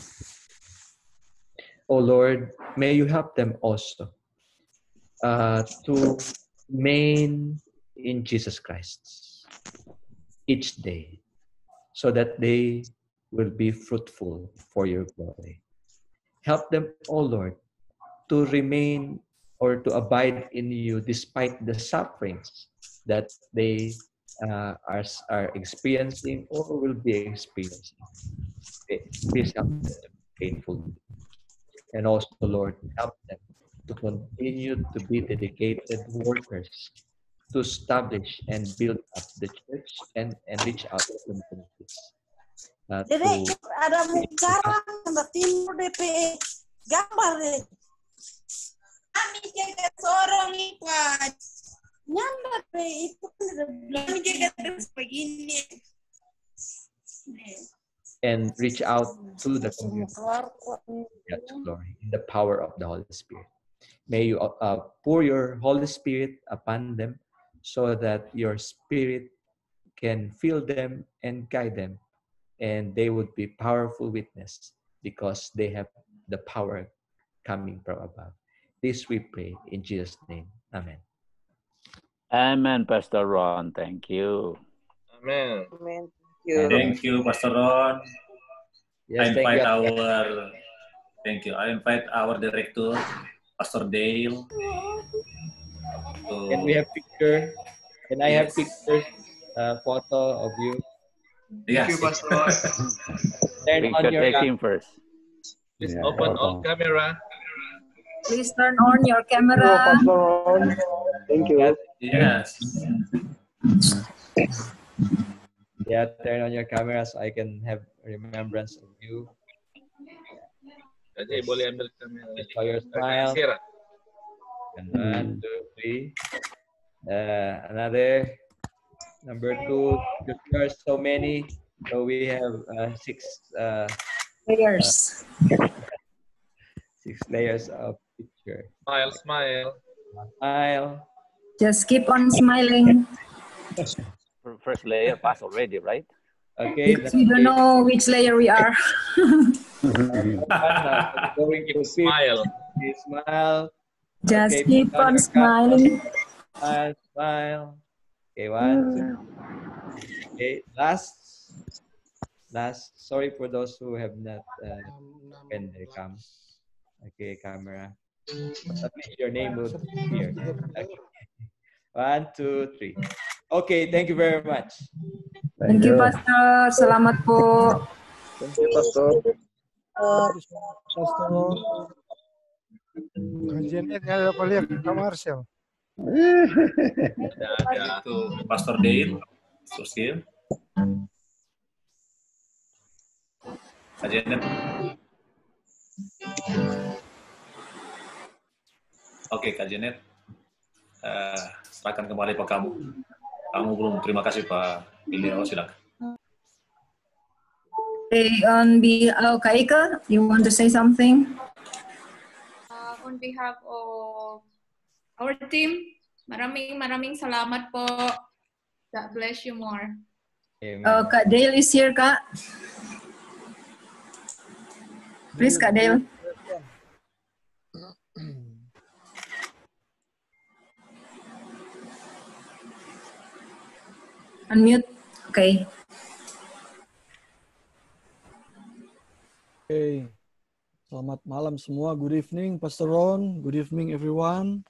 Oh Lord, may you help them also uh, to remain in Jesus Christ each day, so that they will be fruitful for your glory. Help them, oh Lord, to remain or to abide in you despite the sufferings that they uh, are, are experiencing or will be experiencing. Please help them to be faithful. And also, Lord, help them to continue to be dedicated workers to establish and build up the church and, and reach out to communities. Uh, Jadi to, ada bicara sama timur D P E gambar deh. Kami jaga seorang ikat. Nyambar deh itu kan kami jaga terus begini. And reach out to the community. Yes, Lord, in the power of the Holy Spirit. May you uh, pour your Holy Spirit upon them so that your Spirit can fill them and guide them, and they would be powerful witness because they have the power coming from above. This we pray in Jesus' name. Amen. Amen, Pastor Ron. Thank you. Amen. Amen. Thank you, Pastor Ron. Yes, I thank invite you. our thank you. I invite our director, Pastor Dale. Can we have picture? Can I have pictures, uh, photo of you? Yes. Thank you, Pastor. Turn on Picture your taking first. Please Yeah, open photo. all camera. Please turn on your camera. Thank you. Yes. Yeah, turn on your camera so I can have remembrance of you. Jadi boleh ambil kamera. Show your smile. Sira. And one, two, three. Uh, another. Number two. There are so many. So we have uh, six uh, Layers. uh, six layers of picture. Smile, smile. Smile. Just keep on smiling. First layer passed already, right? Okay. Because we don't know which layer we are. Going to smile. Smile. Just Okay, keep put on your cap. smiling. Smile, smile. Okay, one, two. Okay, last. Last. Sorry for those who have not uh, opened their cam. Okay, camera. At least your name will appear. Okay. One, two, three. Okay, thank you very much. Thank you, Pastor. Selamat po. Thank you, Pastor. Pastor. Kajiannya ada apa lihat Kak Marcel? Itu Pastor Dale, Susil. Kajiannya. Oke, Kak Janet. Uh, serahkan kembali ke kamu. Kamu belum terima kasih Pak Bilio, silakan. Okay, on behalf of Kak Ika, you want to say something? Uh, on behalf of our team, maraming maraming salamat po. God bless you more. Uh, Kak Dale is here, Kak. Please, Kak Dale. Unmute. Okay. Okay. Selamat malam semua. Good evening, Pastor Ron. Good evening, everyone.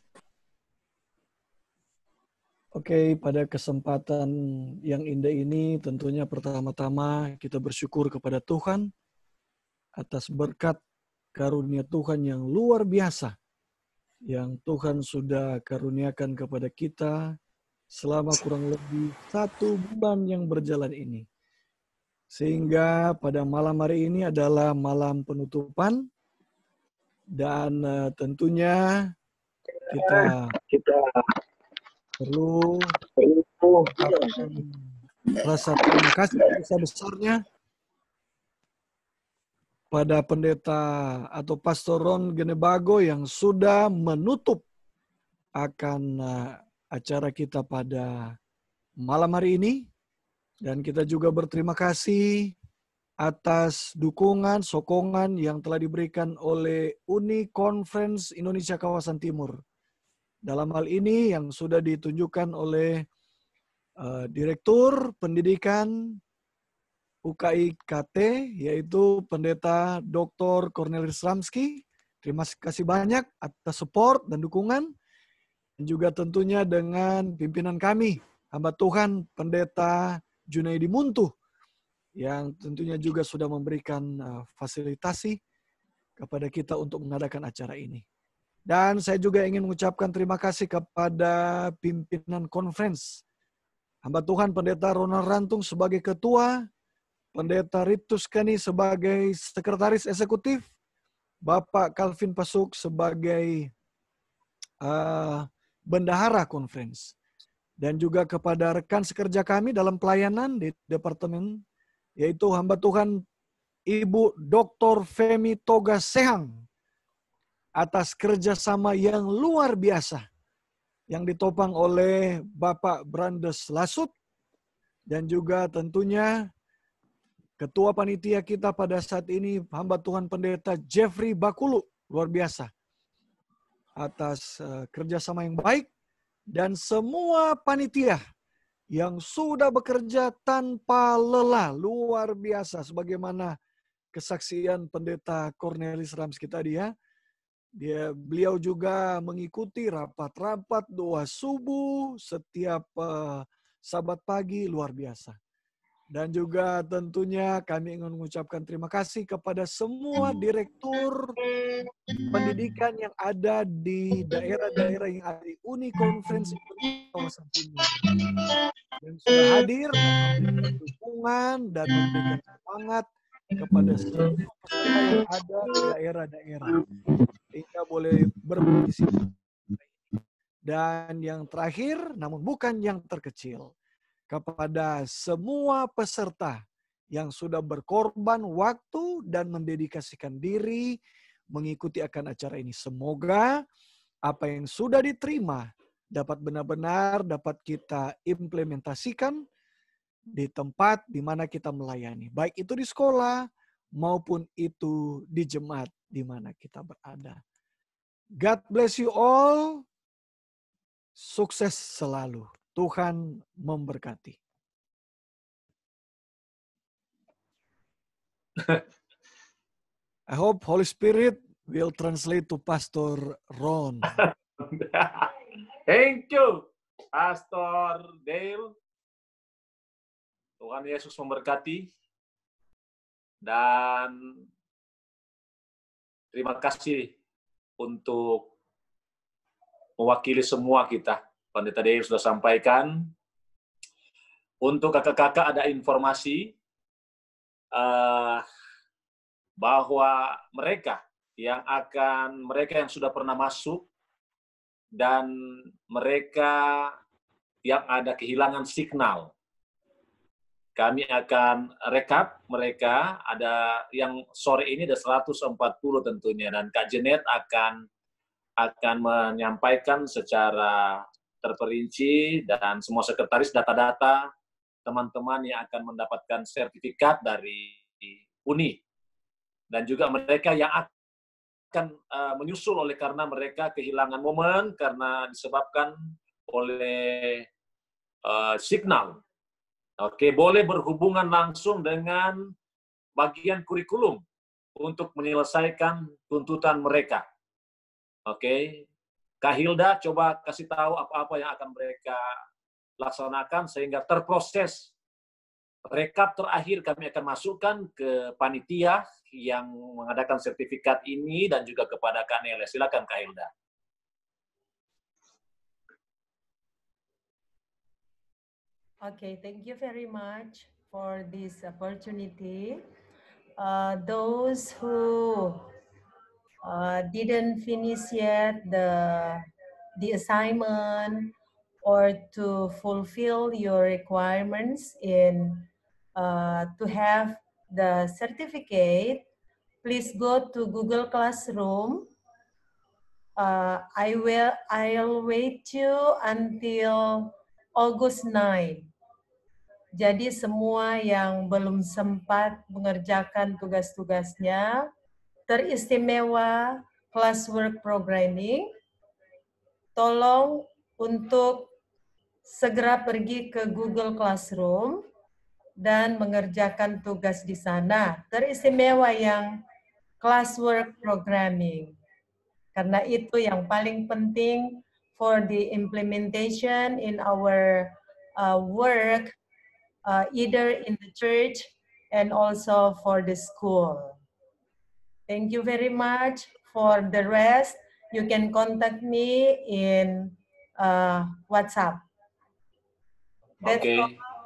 Oke, okay, pada kesempatan yang indah ini tentunya pertama-tama kita bersyukur kepada Tuhan atas berkat karunia Tuhan yang luar biasa yang Tuhan sudah karuniakan kepada kita selama kurang lebih satu bulan yang berjalan ini. Sehingga pada malam hari ini adalah malam penutupan dan uh, tentunya kita kita perlu mengucapkan rasa terima kasih besar-besarnya pada pendeta atau Pastor Ron Genebago yang sudah menutup akan uh, acara kita pada malam hari ini. Dan kita juga berterima kasih atas dukungan, sokongan yang telah diberikan oleh Uni Conference Indonesia Kawasan Timur. Dalam hal ini yang sudah ditunjukkan oleh uh, Direktur Pendidikan U K I K T, yaitu Pendeta Doktor Cornelis Ramski. Terima kasih banyak atas support dan dukungan. Dan juga tentunya dengan pimpinan kami, hamba Tuhan Pendeta Junaidi Muntu, yang tentunya juga sudah memberikan uh, fasilitasi kepada kita untuk mengadakan acara ini. Dan saya juga ingin mengucapkan terima kasih kepada pimpinan conference. Hamba Tuhan Pendeta Ronald Rantung sebagai ketua, Pendeta Riptus Kani sebagai sekretaris eksekutif, Bapak Calvin Pasuk sebagai uh, bendahara conference. Dan juga kepada rekan sekerja kami dalam pelayanan di departemen, yaitu hamba Tuhan Ibu Doktor Femi Toga Sehang, atas kerjasama yang luar biasa yang ditopang oleh Bapak Brandes Lasut, dan juga tentunya Ketua Panitia kita pada saat ini, hamba Tuhan Pendeta Jeffrey Bakulu, luar biasa, atas uh, kerjasama yang baik. Dan semua panitia yang sudah bekerja tanpa lelah, luar biasa. Sebagaimana kesaksian Pendeta Cornelis Ramski tadi ya. Dia, beliau juga mengikuti rapat-rapat doa subuh setiap uh, Sabat pagi, luar biasa. Dan juga tentunya kami ingin mengucapkan terima kasih kepada semua direktur pendidikan yang ada di daerah-daerah yang ada di Uni Conference Kawasan Timur, yang sudah hadir dan memberikan dukungan dan memberikan semangat kepada seluruh peserta yang ada di daerah-daerah sehingga boleh berpartisipasi. Dan yang terakhir, namun bukan yang terkecil, kepada semua peserta yang sudah berkorban waktu dan mendedikasikan diri mengikuti akan acara ini. Semoga apa yang sudah diterima dapat benar-benar dapat kita implementasikan di tempat di mana kita melayani. Baik itu di sekolah maupun itu di jemaat di mana kita berada. God bless you all. Sukses selalu. Tuhan memberkati. I hope Holy Spirit will translate to Pastor Ron. Thank you, Pastor Dale. Tuhan Yesus memberkati. Dan terima kasih untuk mewakili semua kita. Pendeta Dale sudah sampaikan. Untuk kakak-kakak ada informasi uh, bahwa mereka yang akan mereka yang sudah pernah masuk dan mereka yang ada kehilangan signal, kami akan rekap mereka. Ada yang sore ini ada seratus empat puluh tentunya, dan Kak Jenet akan akan menyampaikan secara terperinci dan semua sekretaris data-data teman-teman yang akan mendapatkan sertifikat dari Uni, dan juga mereka yang akan uh, menyusul oleh karena mereka kehilangan momen karena disebabkan oleh uh, signal. Oke, boleh berhubungan langsung dengan bagian kurikulum untuk menyelesaikan tuntutan mereka. Oke, Kak Hilda coba kasih tahu apa-apa yang akan mereka laksanakan sehingga terproses. Rekap terakhir kami akan masukkan ke panitia yang mengadakan sertifikat ini dan juga kepada Kak Nele. Silakan Kak Hilda. Okay, thank you very much. for this opportunity. Uh, those who uh, didn't finish yet the, the assignment or to fulfill your requirements in uh, to have the certificate, please go to Google Classroom. Uh, I will, I'll wait you until August ninth. Jadi semua yang belum sempat mengerjakan tugas-tugasnya, teristimewa classwork programming, tolong untuk segera pergi ke Google Classroom dan mengerjakan tugas di sana. Teristimewa yang classwork programming. Karena itu yang paling penting for the implementation in our uh, work, uh, either in the church and also for the school. Thank you very much. For the rest, you can contact me in uh, WhatsApp. Oke, okay.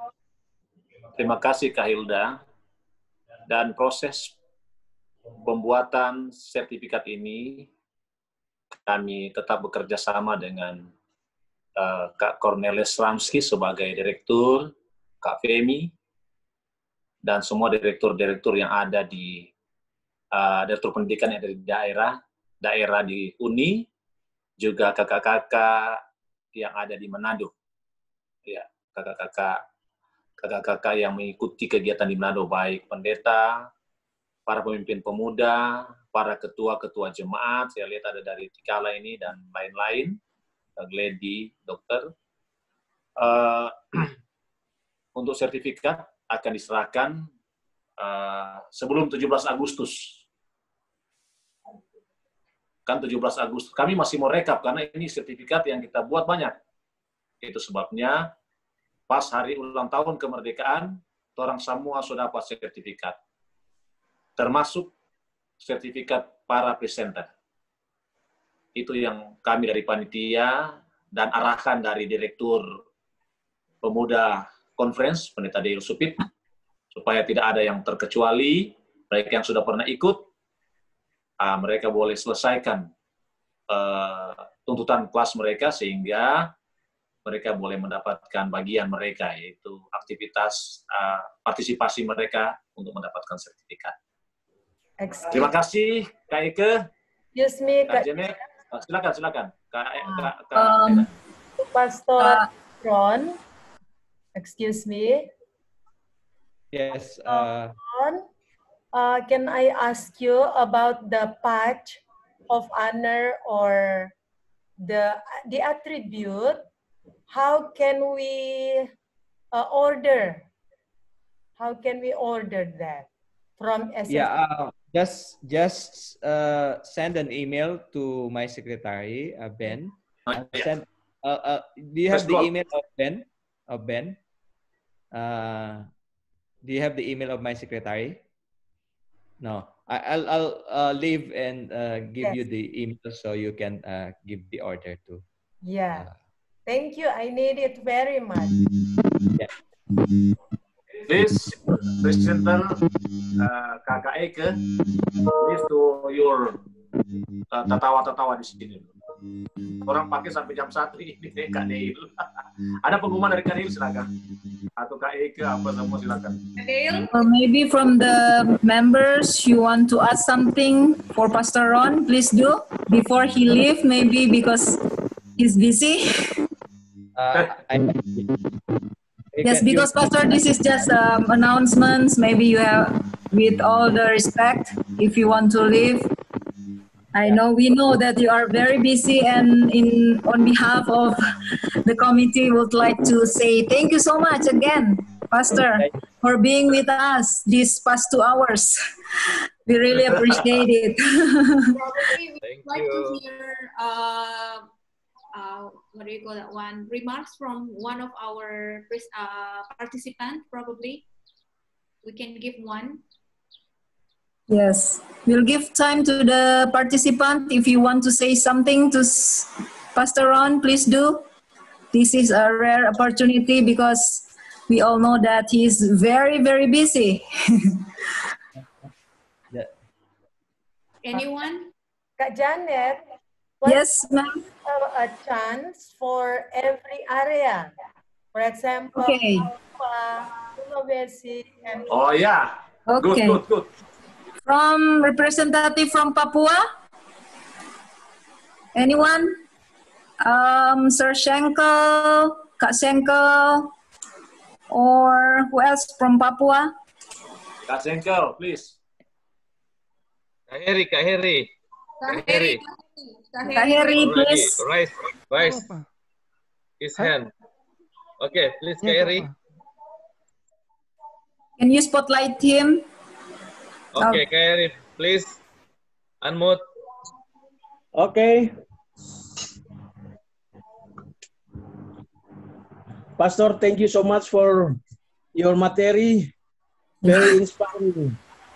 Terima kasih Kak Hilda. Dan proses pembuatan sertifikat ini kami tetap bekerja sama dengan uh, Kak Cornelis Ramski sebagai direktur, Kak Femi, dan semua direktur-direktur yang ada di uh, direktur pendidikan yang ada di daerah, daerah di Uni, juga kakak-kakak yang ada di Manado. Ya, kakak-kakak kakak-kakak yang mengikuti kegiatan di Manado, baik pendeta, para pemimpin pemuda, para ketua-ketua jemaat, saya lihat ada dari Tikala ini dan lain-lain, Gledi, dokter. Uh, untuk sertifikat akan diserahkan uh, sebelum tujuh belas Agustus. Kan tujuh belas Agustus, kami masih mau rekap karena ini sertifikat yang kita buat banyak. Itu sebabnya pas hari ulang tahun kemerdekaan, orang semua sudah dapat sertifikat. Termasuk sertifikat para presenter. Itu yang kami dari panitia dan arahan dari Direktur Pemuda Conference, Pendeta Deil Supit, supaya tidak ada yang terkecuali, mereka yang sudah pernah ikut, uh, mereka boleh selesaikan uh, tuntutan kelas mereka sehingga mereka boleh mendapatkan bagian mereka, yaitu aktivitas uh, partisipasi mereka untuk mendapatkan sertifikat. Excuse. Terima kasih, Kak Eke. Excuse me, Kak Kak. Jemet. Silakan, silakan. Kak, Kak, Kak Um, Pastor Ron, excuse me. Yes. Uh, Ron, uh, can I ask you about the patch of honor or the the attribute? How can we uh, order? How can we order that from S S D? Yeah, uh, just just uh, send an email to my secretary, uh, Ben. Uh, send, uh, uh, do you have the email of Ben? Of Ben? Uh, do you have the email of my secretary? No, I, I'll I'll uh, leave and uh, give Yes. you the email so you can uh, give the order too. Yeah. Thank you. I need it very much. Yeah. This presenter uh, Kakak Eke, please to your uh, tatawa-tatawa di sini. Orang pakai sampai jam satu ini Kak Deil. Ada pengumuman dari Kak Deil, silakan. Atau Kak Eke apa semua silakan. Or maybe from the members you want to ask something for Pastor Ron, please do before he leave. Maybe because he's busy. Uh, I, Yes, because Pastor, this is just um, announcements. Maybe you have, with all the respect, if you want to leave. I know we know that you are very busy, and in on behalf of the committee, would like to say thank you so much again, Pastor, for being with us these past two hours. We really appreciate it. Probably we'd like to you. hear uh, uh, what do you call that one? Remarks from one of our uh, participants, probably. We can give one. Yes, we'll give time to the participant. If you want to say something to Pastor Ron, please do. This is a rare opportunity because We all know that he's very, very busy. Anyone? Kak Janet, yes, ma'am. A, a chance for every area. For example, Okay. Papua, Sulawesi, and Oh yeah. Okay. Good, good, good. From representative from Papua? Anyone? Um, Sir Schenkel, Kak Schenkel, or who else from Papua? Kak Schenkel, please. Kak Heri, Kak Heri. Kak Heri. Kak Heri, please. Raise, raise his hand. Okay, please, Kak Heri. Can you spotlight him? Okay, Kak Heri, please. Unmute. Okay. Pastor, thank you so much for your material. Very inspiring.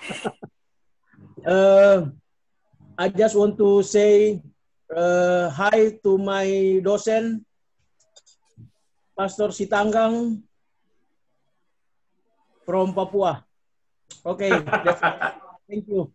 uh, I just want to say uh, hi to my docent, Pastor Sitanggang from Papua. Okay, that's thank you.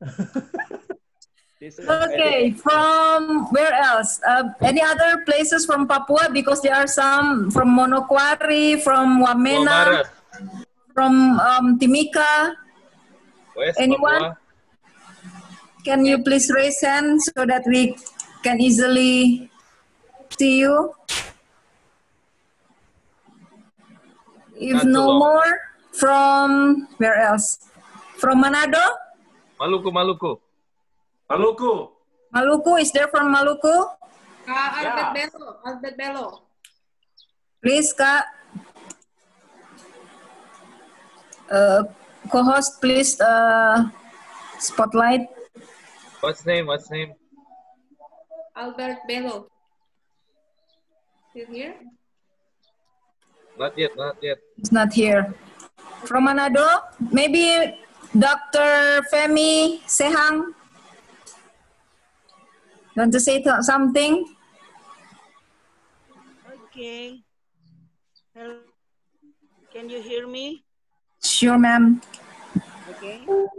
Okay, from where else? Uh, any other places from Papua? Because there are some from Monokwari, from Wamena, from um, Timika. West Anyone? Papua. Can you please raise hand so that we can easily see you? If Not too no long. more, from where else? From Manado? Maluku, Maluku. Maluku. Maluku, is there from Maluku? Uh, Albert Bello. Albert Bello. Please, Kak. Uh, co-host, please uh, spotlight. What's name? What's name? Albert Bello. Still here? Not yet, not yet. It's not here. From Manado, maybe Doctor Femi Sehang. Want to say th- something? Okay. Hello. Can you hear me? Sure, ma'am. Okay.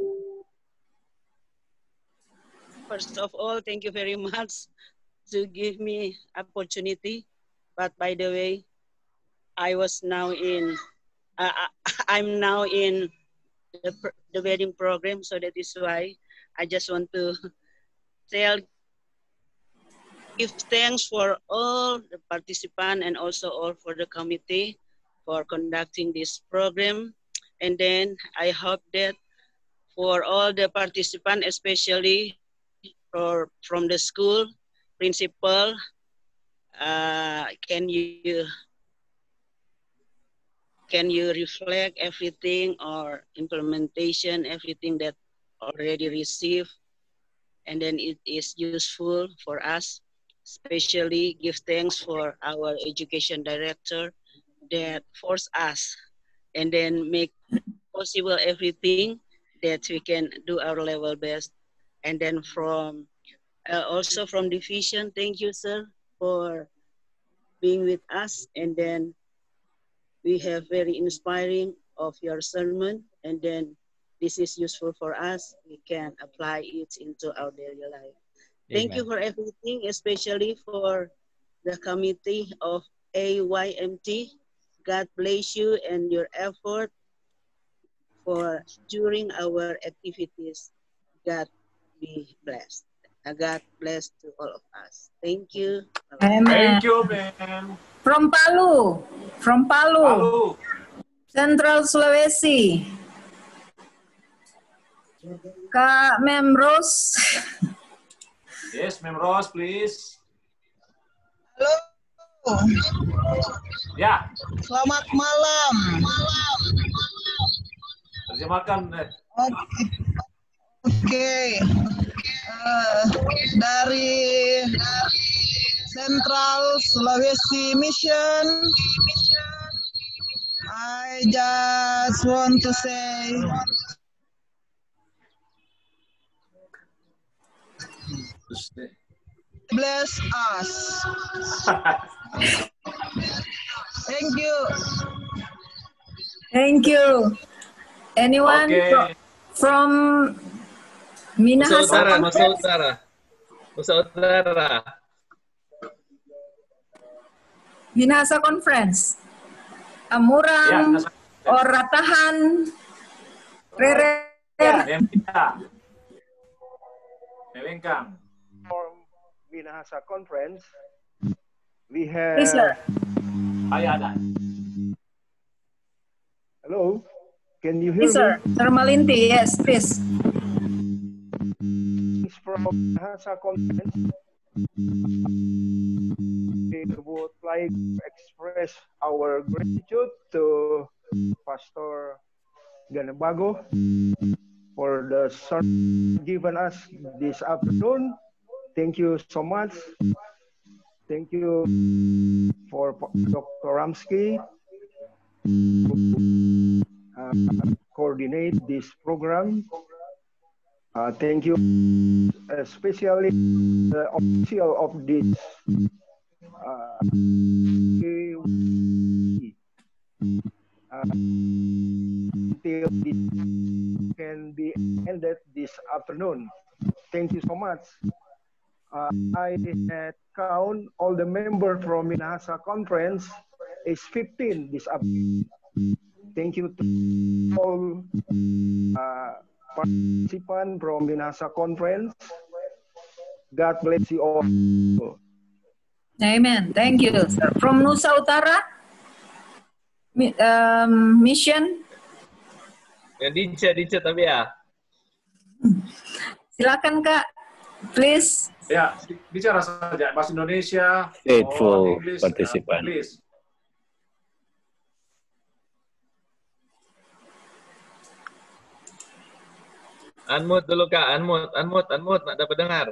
First of all, thank you very much to give me opportunity. But by the way, I was now in, uh, I'm now in the, the wedding program, so that is why I just want to tell, give thanks for all the participants and also all for the committee for conducting this program. And then I hope that for all the participants, especially for, from the school, principal, uh, can you can you reflect everything or implementation, everything that already received, and then it is useful for us, especially give thanks for our education director that forced us and then make possible everything that we can do our level best. And then from uh, also from division, thank you, sir, for being with us. And then we have very inspiring of your sermon. And then this is useful for us. We can apply it into our daily life. Thank Amen. you for everything, especially for the committee of A Y M T. God bless you and your effort for during our activities. God be blessed. God bless to all of us. Thank you. Amen. Thank you, man. From Palu. From Palu. Palu. Central Sulawesi. Kak Mem Rose. Yes, Mem Rose, please. Halo. Ya. Selamat malam. Terjemahkan. Oke. Okay. Uh, dari Central Sulawesi Mission, I just want to say bless us. Thank you. Thank you. Anyone Okay. fro- from Nusa Minahasa Utara, Nusa Conference? Utara. Nusa Utara. Minahasa Conference. Amurang or Ratahan. Rere. Memita. Melengkang. From Minahasa Conference, we have. Please, sir. Ayah ada. Hello, can you hear Yes, sir. me? Sir Malinti, yes, please. It's from Minahasa Conference. We would like to express our gratitude to Pastor Ganebago for the sermon given us this afternoon. Thank you so much. Thank you for Doctor Ramsky who uh, coordinate this program. Uh, thank you, especially the official of this uh, uh, until it can be ended this afternoon. Thank you so much. Uh, I had count all the members from Minahasa Conference is fifteen this afternoon. Thank you to all uh, participants from Minahasa Conference. God bless you all. Amen. Thank you, sir. From Nusa Utara mi- um, Mission, Yang Dinca, Dinca tapi ya. silakan Kak, please. Ya, bicara saja bahasa Indonesia. Faithful or English, participant. Uh, please. Unmute dulu Kak, unmute, unmute, unmute, nggak dapat dengar.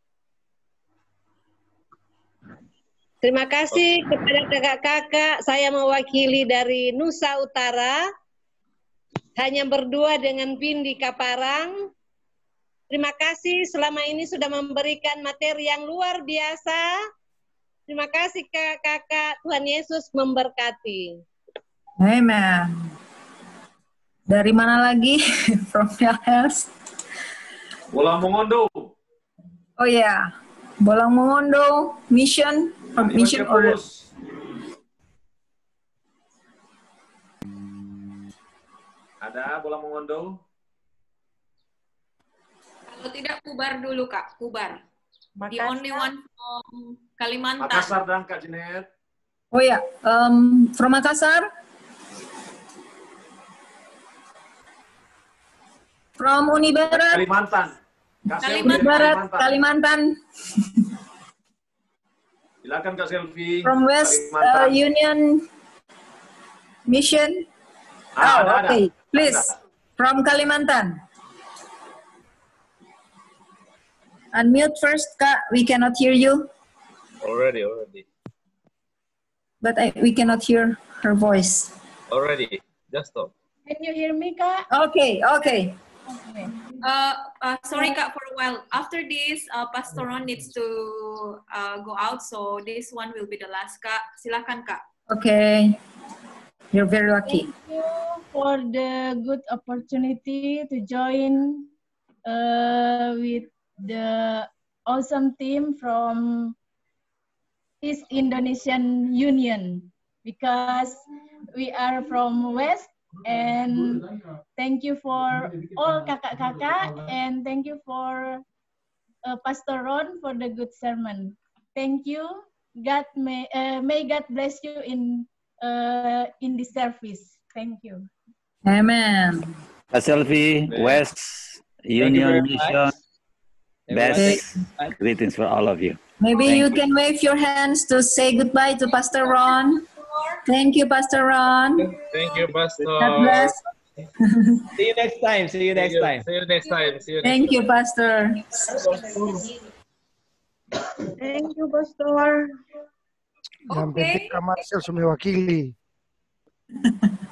Terima kasih kepada kakak-kakak. Saya mewakili dari Nusa Utara. Hanya berdua dengan Vindi Kaparang. Terima kasih selama ini sudah memberikan materi yang luar biasa. Terima kasih kakak-kakak. Tuhan Yesus memberkati. Amen. Dari mana lagi? From Yahels. Bolang Mongondo. Oh ya, yeah. Bolang Mongondo Mission, from Mission or Ada Bolang Mongondo? Kalau tidak kubar dulu Kak, kubar. The Makassar. only one from Kalimantan. Makassar dan Kak Jenet. Oh ya, yeah. um, from Makassar. From Uni Barat. Kalimantan. Kak Selvi Uni dari Barat, Kalimantan. Kalimantan. Silakan Kak Selvi. From West uh, Union Mission. Ah, oh, ada, ada. okay. Please, Ada. from Kalimantan. Unmute first, Kak. We cannot hear you, Already, already, but I, we cannot hear her voice. already. Just stop. Can you hear me, Kak? Okay, okay. Uh, uh, sorry Kak for a while. After this, uh, Pastor Ron needs to uh, go out, so this one will be the last Kak. Silakan Kak. Okay. You're very lucky. Thank you for the good opportunity to join uh, with the awesome team from East Indonesian Union, because we are from West, and thank you for all kakak-kakak, and thank you for uh, Pastor Ron for the good sermon. Thank you. God may uh, may God bless you in uh, in this service. Thank you. Amen. Kak Selvi, West Union Mission, best greetings for all of you. Maybe Thank you you. can wave your hands to say goodbye to Pastor Ron. Thank you, Pastor Ron. Thank you, Pastor. God bless. See you next time. See you next See you- time. See you next time. See you next Thank you, time. Pastor. Thank you, Pastor. Yang penting Kak Marcel sudah mewakili.